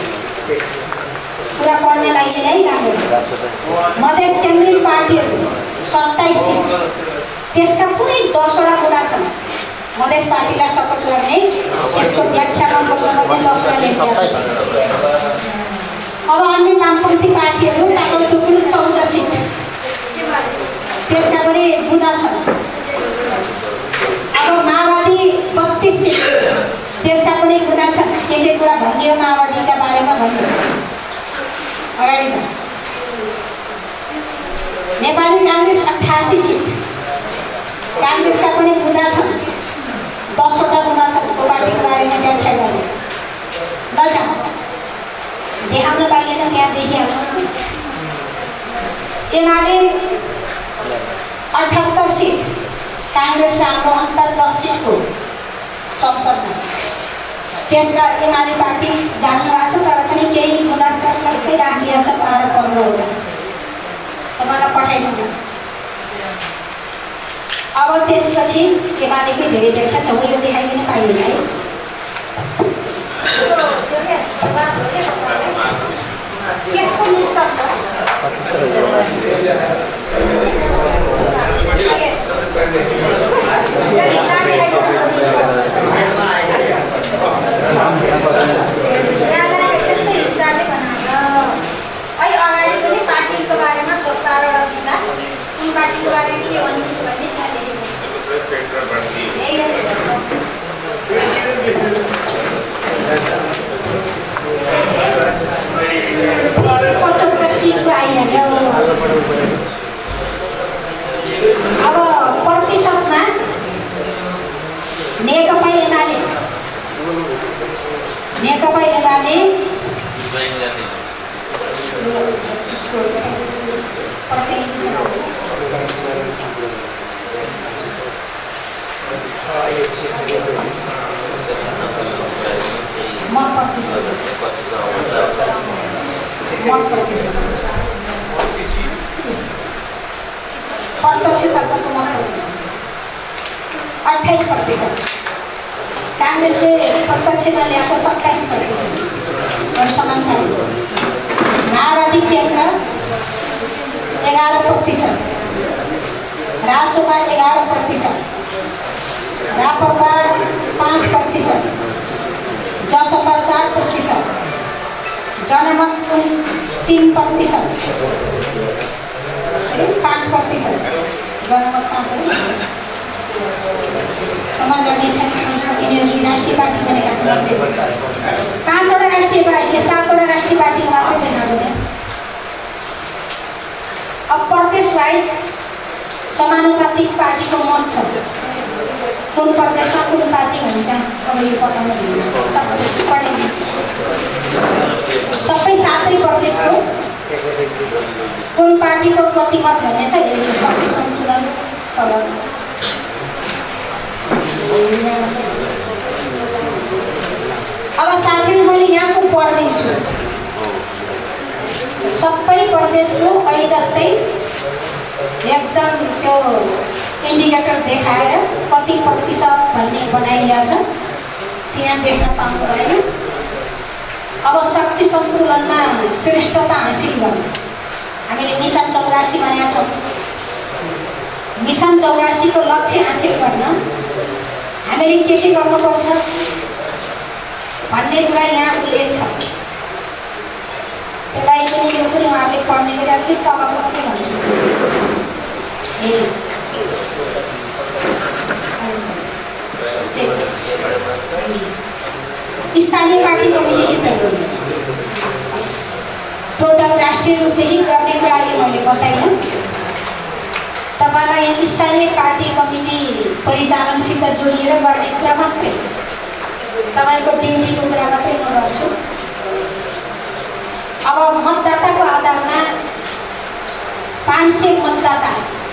कुरा पढ्नेलाई नै राम्रो। मधेस केन्द्रीय पार्टीहरू 27 सिट त्यसका पुरै 10वटा कुरा छन्। मधेस पार्टीलाई सपोर्ट गर्ने यसको व्याख्यामा बोल्न 10वटा लेखिएको छ। अब अन्य वामपन्थी पार्टीहरू टाकलटुकुल 14 सिट त्यसका पनि बुदा छन्। अब माओवादी 32 सिट त्यसका पनि बुदा छन्। के कुरा भनियो माओवादीका बारेमा भनियो अगाडि छ। नेपाली काङ्ग्रेस 88 सिट काङ्ग्रेसका पनि बुदा छन्। 10वटा बुदा छन् त्यो पार्टीको बारेमा व्याख्या गर्ने। ल देखाउन पाइएन त्यहाँ देखिहाल्नु। एमाले 78 सिट काङ्ग्रेसले हाम्रो अन्तर 10 सिटको संसदमा त्यसका एमाले पार्टी जान्नु भएको छ तर पनि केही मुद्दाकै राखिदिएको छ 12-15वटा तपाईँलाई पठाइदिनु। अब त्यसपछि एमालेकै धेरै व्याख्या छ। यो देखाइदिन पाइएन है। यसको निष्कर्ष यस्तै हिस्साले बनाएर अहिले अगाडि पनि पार्टीको बारेमा 10-12वटा दिँदा कुन पार्टीको बारेमा के भन्नु भन्ने त्यहाँ लेखेको 75 सिटको आइहाल्यो। अब प्रतिशतमा नेकपा एमाले मत प्रतिशत प्रत्यक्षतर्फको मत प्रतिशत 28%। काङ्ग्रेसले प्रत्यक्षमा ल्याएको 27% और समानता। माओवादी केन्द्र 11%, रासोपा 11%, राप्रपा 5%, जसपा 4%, जनमत 3%, 5%, जनमत 5%। समाज अध्यक्ष राष्ट्रिय पार्टी बनेका 5वटा राष्ट्रिय पार्टी 7वटा राष्ट्रिय पार्टी मात्रै बने। अब प्रदेश वाइज समानुपातिक पार्टीको मत छ। कुन प्रदेशमा कुन पार्टी हुन्छ अब यो बताउन सबै 7 प्रदेशको कुन पार्टीको कति मत भन्ने छ। यो सबै सन्तुलन अब साथै मैले यहाँको पढिदिन्छु। सबै प्रदेशको अहिले जस्तै एकदम त्यो इन्डिकेटर देखाएर कति प्रतिशत भन्ने बनाइरहेछ त्यहाँ देख्न पाउनुभयो। अब शक्ति सन्तुलनमा श्रेष्ठता हासिल गर्नु हामीले मिसन 84 भनेका छौँ। मिसन 84 को लक्ष्य हासिल गर्न हामीले के गर्नुपर्छ भन्ने कुरा यहाँ उल्लेख छ। त्यसलाई पनि यो पनि उहाँहरूले पढ्ने गरेर के तलको पनि भन्छु। स्थानीय पार्टी कमिटीसित जोड्नु टोटल राष्ट्रिय रूपदेखि गर्ने कुरा अहिले मैले बताइनँ। तपाईँलाई स्थानीय पार्टी कमिटी परिचालनसित जोडिएर गर्ने कुरा मात्रै तपाईँको ड्युटीको कुरा मात्रै म गर्छु। अब मतदाताको आधारमा 500 मतदाता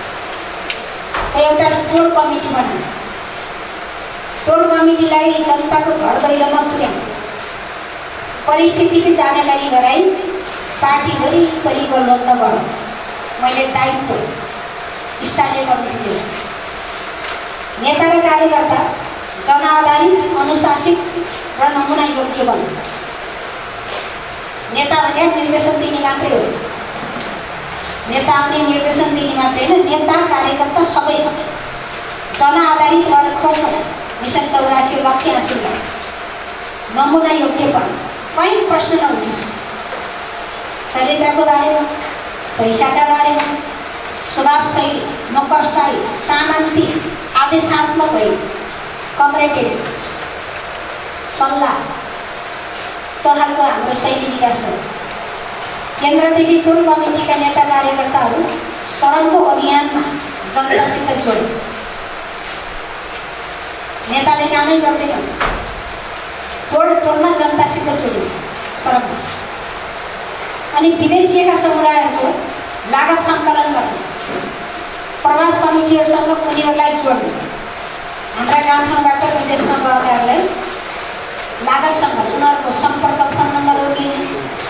एउटा टोल कमिटी बनाउनु। टोल कमिटीलाई जनताको घर दैलोमा पुर्याउनु, परिस्थितिको जानकारी गराई पार्टी वरिपरि गोलबन्द गरौँ। मैले दायित्व स्थानीय कमिटीले नेता र कार्यकर्ता जनआधारित अनुशासित र नमुना योग्य बन्नु। नेता भने निर्देशन दिने मात्रै हो, नेता आउने निर्देशन दिने मात्रै होइन, नेता कार्यकर्ता सबै जनआधारित भएर खोज्नु। मिसन 84 लक्ष्य हासिल गर्नु, नमुना योग्य बन्नु। कहीँ प्रश्न नउठोस्, चरित्रको बारेमा, पैसाका बारेमा, स्वभाव शैली, नोकरशाही, सामन्ती आदेशात्मक भई कमरेटेड सल्लाह तहको हाम्रो शैली विकास हो। केन्द्रदेखि टोल कमिटीका नेता कार्यकर्ताहरू सडकको अभियानमा जनतासित जोड्नु। नेताले कामै गर्दैन, टोलमा जनतासित जोड्नु सडकमा। अनि विदेशीयका समुदायहरूको लागत सङ्कलन गर्नु, प्रवास कमिटीहरूसँग उनीहरूलाई जोड्नु। हाम्रा गाउँठाउँबाट विदेशमा गएकाहरूलाई लागतसँग उनीहरूको सम्पर्क फोन नम्बरहरू लिने।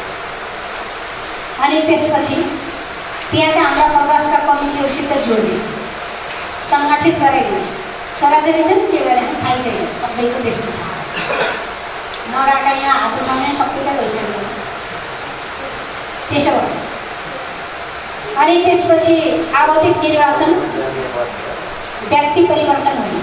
अनि त्यसपछि त्यहाँका हाम्रा प्रवासका कमिटीहरूसित जोड्ने, सङ्गठित गराइदिन्छ। छोराछोरी छन् के गरे थाहै छैन, सबैको त्यस्तो छ। नगएका यहाँ हात उठाउने सबैलाई भइसक्यो। त्यसो भन्छ। अनि त्यसपछि आवधिक निर्वाचन, व्यक्ति परिवर्तन होइन,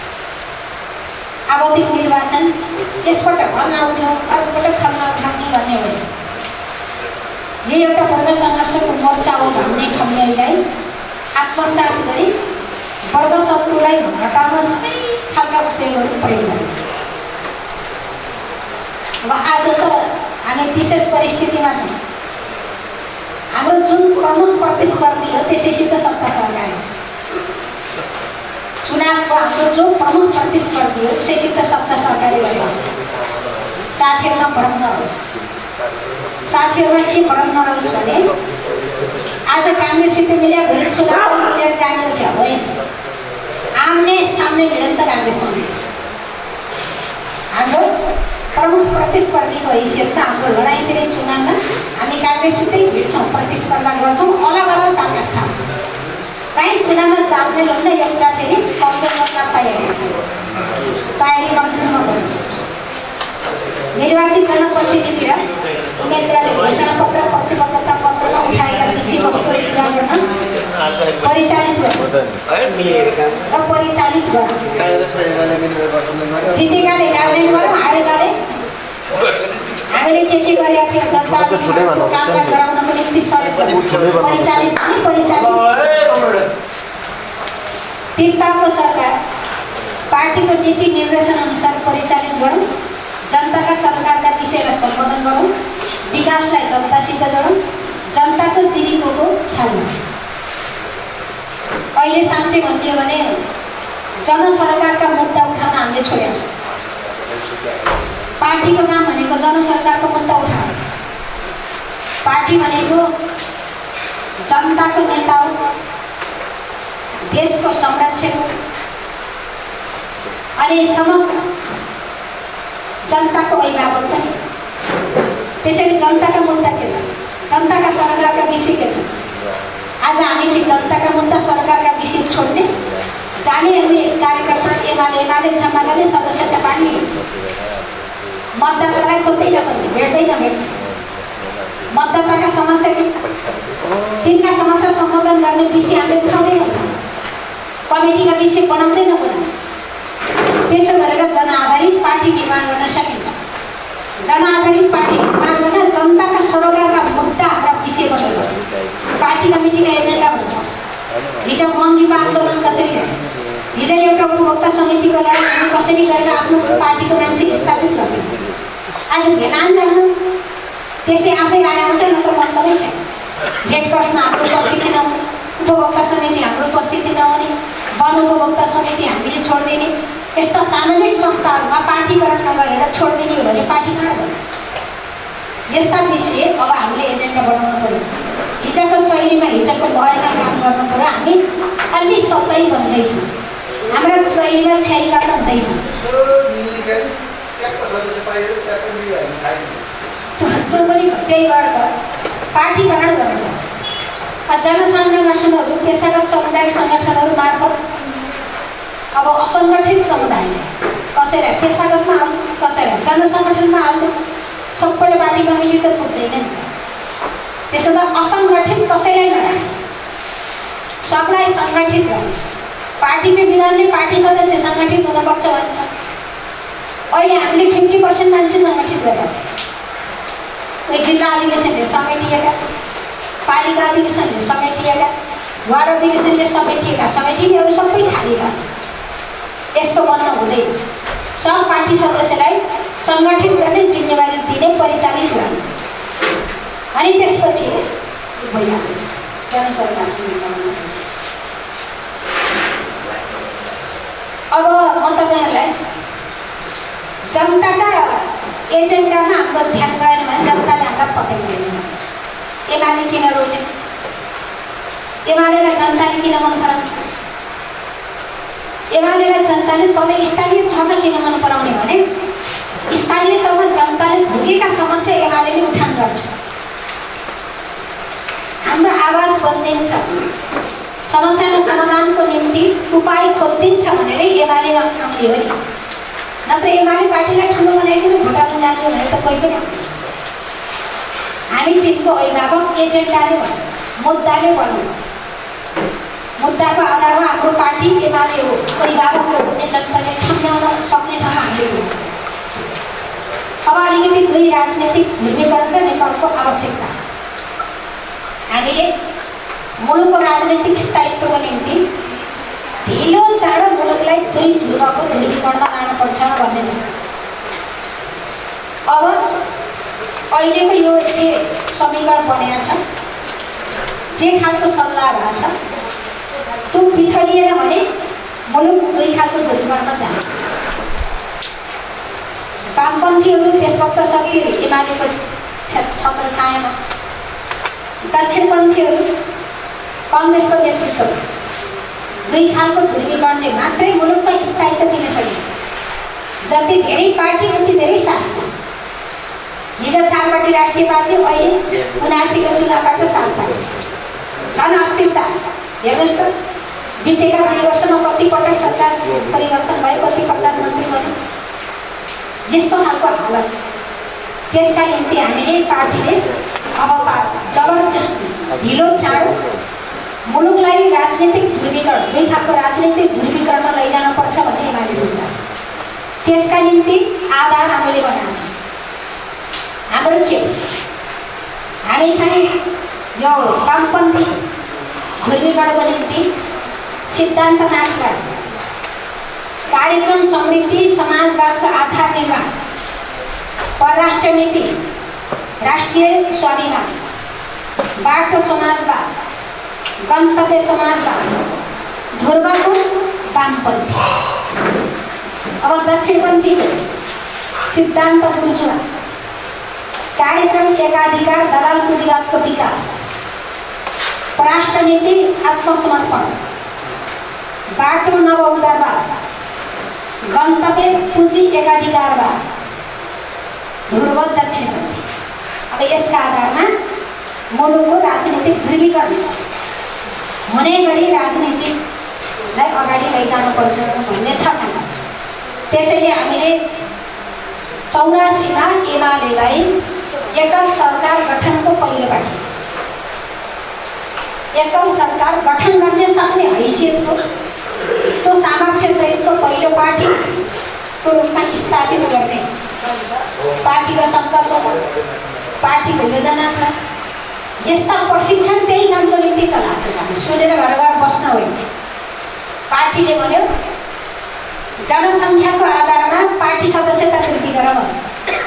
आवधिक निर्वाचन। यसपल्ट खल्न उठ्यो, अर्कोपल्ट खल्न उठाउने भन्ने हो। यो एउटा वर्ग सङ्घर्षको मोर्चा हो भन्ने ठम्याइलाई आत्मसात गरी वर्ग शत्रुलाई हटाउन सबै खालका उपयोगहरू प्रयोग गर्नु। अब आज त हामी विशेष परिस्थितिमा छौँ। हाम्रो जुन प्रमुख प्रतिस्पर्धी हो त्यसैसित सत्ता सरकारी छ। चुनावको हाम्रो जो प्रमुख प्रतिस्पर्धी हो उसैसित सत्ता सरकारी गरेको छ। साथीहरूमा भ्रम नहोस्, साथीहरूलाई के भ्रम नहोस् भने आज काङ्ग्रेससित मिल्या भोलि चुनाव मिलेर जाने थियो होइन। आम्ने सामने भिडन्त काङ्ग्रेससँग छ। हाम्रो प्रमुख प्रतिस्पर्धीको हैसियतमा हाम्रो लडाइँ धेरै चुनावमा हामी काङ्ग्रेससितै भिड्छौँ, प्रतिस्पर्धा गर्छौँ, अलग अलग काङ्ग्रेस थाल्छौँ। कहीँ चुनावमा चालमेल हुन्न, यो कुरा फेरि कमजोरमा तयारी कमजोर नगर्नुहोस्। निर्वाचित जनप्रतिनिधि र उम्मेदवारले घोषणापत्र प्रतिबद्धता पत्रमा उठाएका विषयवस्तुहरू पुरा गर्न परिचालित गर्नु र परिचालित गर्नु। जितेकाले गाउने गरौँ, हारेकाले हामीले के गरेका थियौँ जनताको कामलाई गराउनको निम्ति परिचालित हुने परिचालित। तिर्ताको सरकार पार्टीको नीति निर्देशन अनुसार परिचालित गरौँ, जनताका सरकारका विषयलाई सम्बोधन गरौँ, विकासलाई जनतासित जोडौँ, जनताको जीविकाको ख्याल गरौँ। अहिले साँच्चै भन्ने हो भने जनसरकारका मुद्दा उठाउन हामीले छोडेका छौँ। पार्टीको काम भनेको जनसरकारको मुद्दा उठाउनु। पार्टी भनेको जनताको नेता हो, देशको संरक्षक हो, अनि समग्र जनताको अभिभावक पनि। त्यसैले जनताका मुद्दा के छ, जनताका सरकारका विषय के छ। आज हामी ती जनताका मुद्दा एमाले जम्मा गर्ने सदस्यता बाँड्ने मतदातालाई खोज्दै नखोज्ने भेट्दै नभेट्ने मतदाताका समस्या तिनका समस्या सम्बोधन गर्ने विषय हामीले उठाउँदैन कमिटीका विषय बनाउँदै नबनाउने त्यसो गरेर जनआधारित पार्टी निर्माण गर्न सकिन्छ जनआधारित पार्टी निर्माण गर्न जनताका सरोकारका मुद्दा र विषय बनाउनुपर्छ पार्टी कमिटीका एजेन्डा हुनुपर्छ हिजो महँगीको आन्दोलन कसरी गर्ने हिजो एउटा उपभोक्ता समितिको लडाइँ कसरी गरेर आफ्नो पार्टीको मान्छे स्थापित गर्ने आज भेलान गर्न त्यसै आफै आउँछ नत्र मतलबै छैन रेड क्रसमा हाम्रो उपस्थिति नहुने उपभोक्ता समिति हाम्रो उपस्थिति नहुने वन उपभोक्ता समिति हामीले छोडिदिने यस्ता सामाजिक संस्थाहरूमा पार्टीकरण नगरेर छोडिदिने हो भने पार्टी कहाँ जान्छ यस्ता विषय अब हामीले एजेन्डा बनाउनु पर्यो हिजोको शैलीमा हिजोको लयमा काम गर्नु पर्यो हामी अलि सतै बन्दैछौँ हाम्रा शैलीमा क्षयीकरण हुँदैछ त्यो पनि त्यही गर्दा पार्टीकरण गर्नु जनसंगठनहरू पेसागत सामुदायिक सङ्गठनहरू मार्फत अब असङ्गठित समुदाय कसैलाई पेसागतमा हाल्नु कसैलाई जनसङ्गठनमा हाल्नु सबैले पार्टी कमिटी त पुग्दैन नि त्यसो त असङ्गठित कसैलाई नराख्ने सबलाई सङ्गठित गर्ने पार्टीको विधानले पार्टी सदस्य सङ्गठित हुनुपर्छ भन्छ अहिले हामीले 50% मान्छे सङ्गठित गरेका छौँ कोही जिल्ला अधिवेशनले समेटिएका पालिका अधिवेशनले समेटिएका वार्ड अधिवेशनले समेटिएका समेटिनेहरू सबै खाली भए यस्तो बन्न हुँदैन सब पार्टी सदस्यलाई सङ्गठित गर्ने जिम्मेवारी दिने परिचालित गर्ने अनि त्यसपछि भइहाल्यो जनसरकार अब म तपाईँहरूलाई जनताका एजेन्डामा हाम्रो ध्यान गएन भने जनताले हामीलाई पत्याउँदैन एमाले किन रोजे एमालेलाई जनताले किन मन पराउँछ एमालेलाई जनताले तल स्थानीय तहमा किन मन पराउने भने स्थानीय तहमा जनताले भोगेका समस्या एमाले उठान गर्छ हाम्रो आवाज बन्दिन्छ समस्याको समाधानको निम्ति उपाय खोजिदिन्छ भनेर एमालेमा आउने हो नि नत्र एमाले पार्टीलाई ठुलो बनाइदिनु भोटाउनु जाने भनेर त कोही पनि हामी तिनको अभिभावक एजेन्डाले भन्नु मुद्दाले भन्नु मुद्दाको आधारमा हाम्रो पार्टी एमाले हो अभिभावक हो भन्ने जनताले ठम्ब्याउन सक्ने ठाउँमा हामीले हो अब अलिकति दुई राजनैतिक ध्रुवीकरण र नेपालको आवश्यकता हामीले मुलुकको राजनैतिक स्थायित्वको निम्ति ढिलो चाँडो मुलुकलाई दुई ध्रुवको ध्रुवीकरणमा लानुपर्छ भन्ने छ अब अहिलेको यो जे समीकरण बनेको छ जे खालको सल्लाह भएको छ त्यो बिथरिएन भने मुलुक दुई खालको ध्रुवीकरणमा जान्छ वामपन्थीहरू त्यसवक्त शक्तिहरू एमालेको छत्र छायामा दक्षिणपन्थीहरू कङ्ग्रेसको नेतृत्व दुई खालको ध्रुवीकरणले मात्रै मुलुकमा स्थायित्व दिन सकिन्छ जति धेरै पार्टी उति धेरै शास्त्र हिजो 4 पार्टी राष्ट्रिय पार्टी अहिले 79 को चुनावबाट 7 पार्टी झन् अस्थिरता हेर्नुहोस् त बितेका 2 वर्षमा कति पटक सरकार परिवर्तन भयो कति प्रधानमन्त्री बने यस्तो खालको हालत त्यसका निम्ति हामीले पार्टीले अब जबरजस्ती ढिलो चाँडो मुलुकलाई राजनीतिक ध्रुवीकरण दुई खालको राजनीतिक ध्रुवीकरणमा लैजानुपर्छ भन्ने एमाले भूमिका छ त्यसका निम्ति आधार हामीले बनाएको छौँ हाम्रो के हो हामी चाहिँ यो वामपन्थी ध्रुवीकरणको निम्ति सिद्धान्त मार्क्सवाद कार्यक्रम समृद्धि समाजवादको आधार निर्माण परराष्ट्र नीति राष्ट्रिय स्वाभिमान बाटो समाजवाद गन्तव्य समाजवाद ध्रुवको वामपन्थी अब दक्षिणपन्थी सिद्धान्त बुर्जुवा कार्यक्रम एकाधिकार दलाल पुँजीवादको विकास परराष्ट्र नीति आत्मसमर्पण बाटो नवउदारवाद गन्तव्य पुँजी एकाधिकारवाद ध्रुव दक्षिणपन्थी अब यसका आधारमा मुलुकको राजनीतिक ध्रुवीकरण हुने गरी राजनीतिलाई अगाडि लैजानुपर्छ भन्ने छ त्यसैले हामीले 84 मा एमालेलाई एकल सरकार गठनको पहिलो पार्टी एकल सरकार गठन गर्ने सक्ने हैसियतको त्यो सामर्थ्य सहितको पहिलो पार्टीको रूपमा स्थापित गर्ने पार्टीको सङ्कल्प छ, पार्टीको योजना छ। यस्ता प्रशिक्षण त्यही कामको निम्ति चलाएको छ। हामी सुनेर घर घर बस्न होइन। पार्टीले भन्यो जनसङ्ख्याको आधारमा पार्टी सदस्यता वृद्धि गर भन्यो।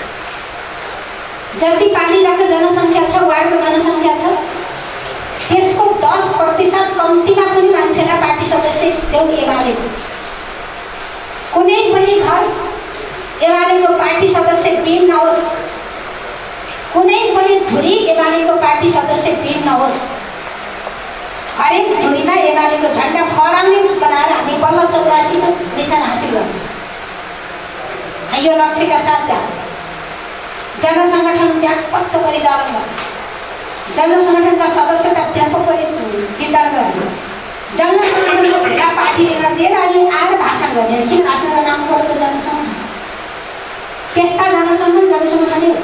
जति पालिकाको जनसङ्ख्या छ, वार्डको जनसङ्ख्या छ, त्यसको 10% कम्तीमा पनि मान्छेलाई पार्टी सदस्य देऊ एमालेको। कुनै पनि घर एमालेको पार्टी सदस्य विहीन नहोस्, कुनै पनि धुरी एमालेको पार्टी सदस्य विहीन नहोस्। हरेक धुरीमा एमालेको झन्डा फहराउने बनाएर हामी बल्ल 84 मा मिसन हासिल गर्छौँ। यो लक्ष्यका साथ जाऊ। जनसङ्गठन व्यापक परिचालन गर्नु, जनसङ्गठनका सदस्यता व्यापक वितरण गर्नु, जनसङ्गठनको भेला पार्टीले गरिदिएर अनि आएर भाषण गर्ने। किन भाषण नाम गरेको जनसङ्गठन? त्यस्ता जनसङ्गठन हो।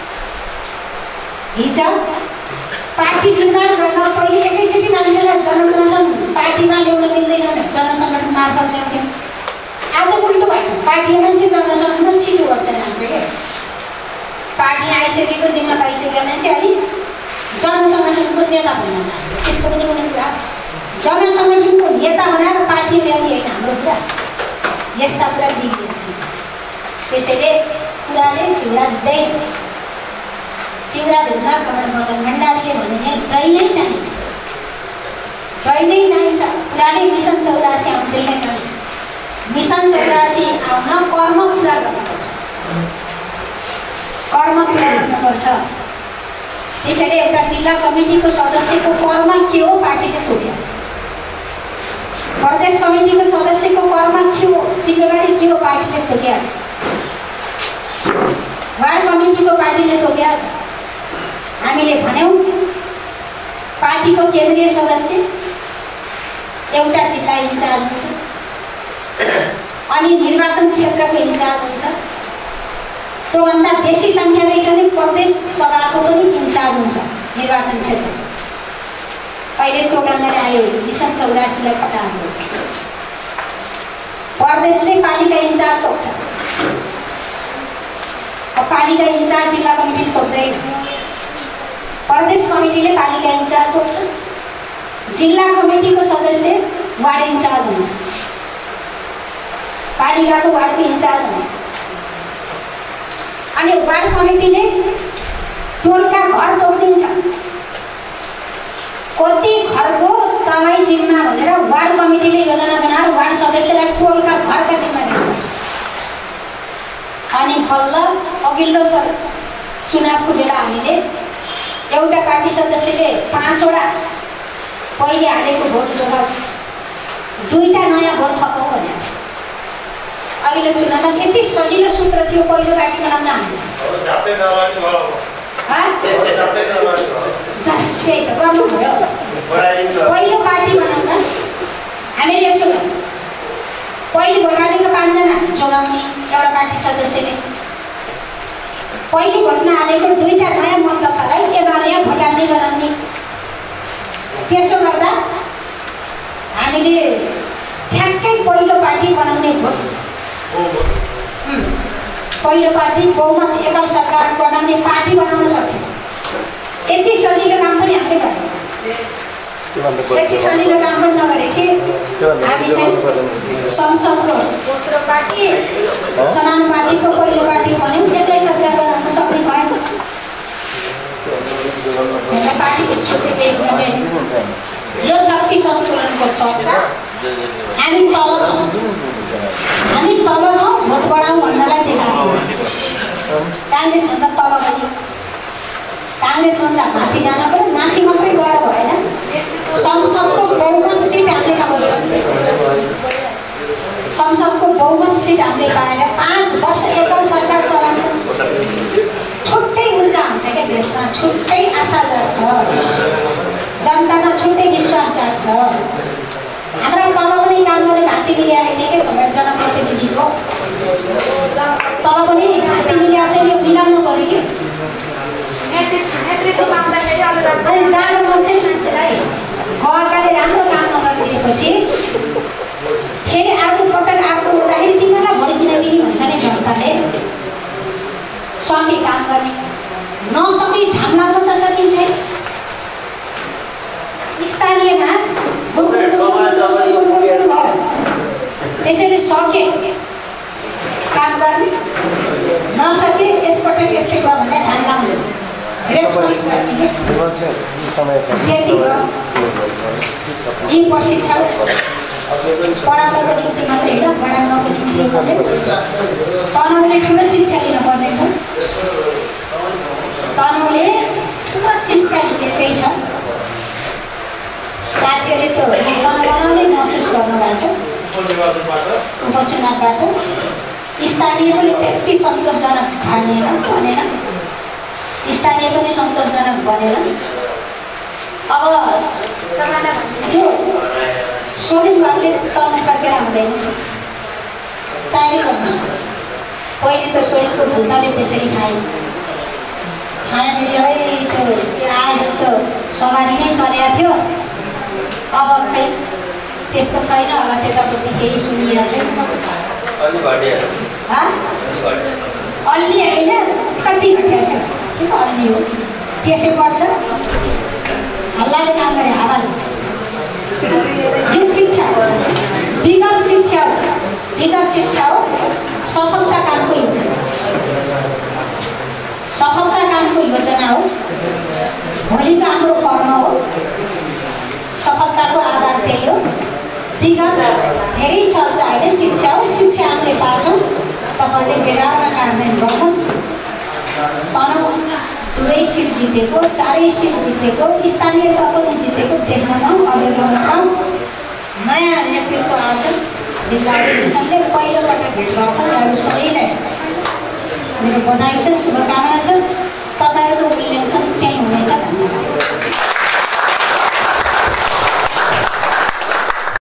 हिजो पार्टी निर्माण गर्न पहिले एकैचोटि मान्छेलाई जनसङ्गठन पार्टीमा ल्याउन मिल्दैन भने जनसङ्गठन मार्फत ल्याउँथ्यौँ। आज उल्टो भयो। पार्टीमा मान्छे जनसङ्गठनमा छिटो गर्दै जान्छ क्या। पार्टी आइसकेको जिम्मा पाइसकेको मान्छे अलि जनसङ्गठनको नेता बन्न जान्छ। त्यस्तो पनि कुनै कुरा जनसङ्गठनको नेता बनाएर पार्टी ल्याउने होइन हाम्रो कुरा। यस्ता कुरा बिग्रिन्छ। त्यसैले कुराले चिउरा दिँदैन। चिउरा भित्रमा कमल मदन भण्डारीले भने दही नै चाहिन्छ, दही नै चाहिन्छ। पुरानै मिसन 84 आउँदैन। मिसन 84 आउन कर्म पुरा गर्नुपर्छ, कर्म पुरा गर्नुपर्छ। त्यसैले एउटा जिल्ला कमिटीको सदस्यको कर्म के हो पार्टीले तोकेको छ। प्रदेश कमिटीको सदस्यको कर्म के हो, जिम्मेवारी के हो पार्टीले तोकेको छ। वार्ड कमिटीको पार्टीले तोकेको छ। हामीले भन्यौँ पार्टीको केन्द्रीय सदस्य एउटा जिल्ला इन्चार्ज हुन्छ अनि निर्वाचन क्षेत्रको इन्चार्ज हुन्छ। त्योभन्दा बेसी सङ्ख्या रहेछ भने प्रदेश सभाको पनि इन्चार्ज हुन्छ निर्वाचन क्षेत्र। अहिले त्यो ढङ्गले आयो। मिसन 84 लाई फटायो। प्रदेशले पालिका इन्चार्ज तोक्छ, पालिका इन्चार्ज जिल्ला कमिटीले तोक्दैन। प्रदेश कमिटीले पालिका इन्चार्ज तोक्छ, जिल्ला कमिटीको सदस्य वार्ड इन्चार्ज हुन्छ, पालिकाको वार्डको इन्चार्ज हुन्छ। अनि वार्ड कमिटीले टोलका घर तोकिदिन्छ। कति घरको तपाईँ जिम्मा भनेर वार्ड कमिटीले योजना बनाएर वार्ड सदस्यलाई टोलका घरका जिम्मा दिनुपर्छ। अनि बल्ल अघिल्लो चुनावको बेला हामीले एउटा पार्टी सदस्यले 5 वटा पहिले हालेको भोट जोगाऊ, 2टा नयाँ भोट थपौँ भने अघिल्लो चुनावमा यति सजिलो सूत्र थियो। पहिलो पार्टी बनाउन हामीले त्यही त गर्नु भयो। पहिलो पार्टी बनाउँदा हामीले यसो गर्छौँ, पहिले भोट हालेको 5 जना जोगाउने एउटा पार्टी सदस्यले, पहिले भोट नहालेको 2टा नयाँ मतदातालाई एमाले भोट हाल्ने गराउने। त्यसो गर्दा हामीले ठ्याक्कै पहिलो पार्टी बनाउने भोट, पहिलो पार्टी बहुमत एकल सरकार बनाउने पार्टी बनाउन सक्थ्यौँ। यति सजिलो काम पनि हामीले गर्यौँ। यति सजिलो काम पनि नगरेको हामी चाहिँ संसदको दोस्रो पार्टी समानुपातिको पहिलो पार्टी भन्यौँ। एक्लै सरकार बनाउन सक्ने भएन। पार्टीको छुट्टै यो शक्ति सन्तुलनको चर्चा हामी तल छौँ, भोट बढाउँ भन्नलाई देखाएको। काङ्ग्रेसभन्दा तल पनि, काङ्ग्रेसभन्दा माथि जान पऱ्यो। माथि मात्रै गएर भएन, संसदको बहुमत सिट हामीले नगर्यो। संसदको बहुमत सिट हामीले पाएर 5 वर्ष एकल सरकार चलाउनु छुट्टै ऊर्जा हुन्छ क्या देशमा, छुट्टै आशा जान्छ, जनतामा छुट्टै विश्वास जान्छ। हाम्रा तल पनि काम गर्ने भाती मिले होइन कि भनेर जनप्रतिनिधिको मिलेको छैन, यो मिलाउनु पऱ्यो कि। अनि जानु मन चाहिँ मान्छेलाई घरकाले राम्रो काम नगरिदिएपछि फेरि अर्को पटक अर्को हुँदाखेरि तिमीलाई भड्किन दिने भन्छ नि जनताले। सके काम गर्ने, नसके घाम लाग्न त सकिन्छ। स्थानीयमा त्यसैले सके काम गर्ने, नसके यसपटक यस्तै भयो भने ढाङ्गाउने रेस्पोन्स गर्ने। यी प्रशिक्षण पढाउनको निम्ति मात्रै होइन, गराउनको निम्ति गर्ने तनहुले ठुलो शिक्षा लिनुपर्नेछ। तनहुले ठुलो शिक्षा लिएकै छ। साथीहरूले त बनाउने महसुस गर्नुभएको छ उपचुनावबाट। स्थानीय पनि त्यति सन्तोषजनक बनेन, स्थानीय पनि सन्तोषजनक बनेन। अब जो सोडिङ गर्ने तल फर्केर आउँदैन, तयारी गर्नुहोस्। पहिले त सोडिङको भुताले त्यसरी खायो, छाया मिलेरै त्यो आज त सवारी नै चलेको थियो। अब खै त्यस्तो छैन होला, त्यतापट्टि केही सुनिएको छैन। अलि होइन, कति घटिया छ, के अलि हो, त्यसै पर्छ। हल्लाले काम गरे हावाले। यो शिक्षा विगत शिक्षा हो, विगत शिक्षा हो। सफलता कामको योजना, सफलता कामको योजना हो। भोलिको हाम्रो कर्म हो, सफलताको आधार त्यही हो। विगत धेरै चर्चा अहिले शिक्षा हो, शिक्षा हामीले पाछौँ। तपाईँले बेगारमा कार्यान्वयन गर्नुहोस्। तनहुँ 2 सिट जितेको, 4 सिट जितेको, स्थानीय तह पनि जितेको देख्न पाऊँ, अवेर पाऊँ। नयाँ नेतृत्व आउँछ, जिल्ला अधिवेशनले पहिलोपटक भेट गर्छ। अरू सबैलाई मेरो बधाई छ, शुभकामना छ। तपाईँहरूको मूल्याङ्कन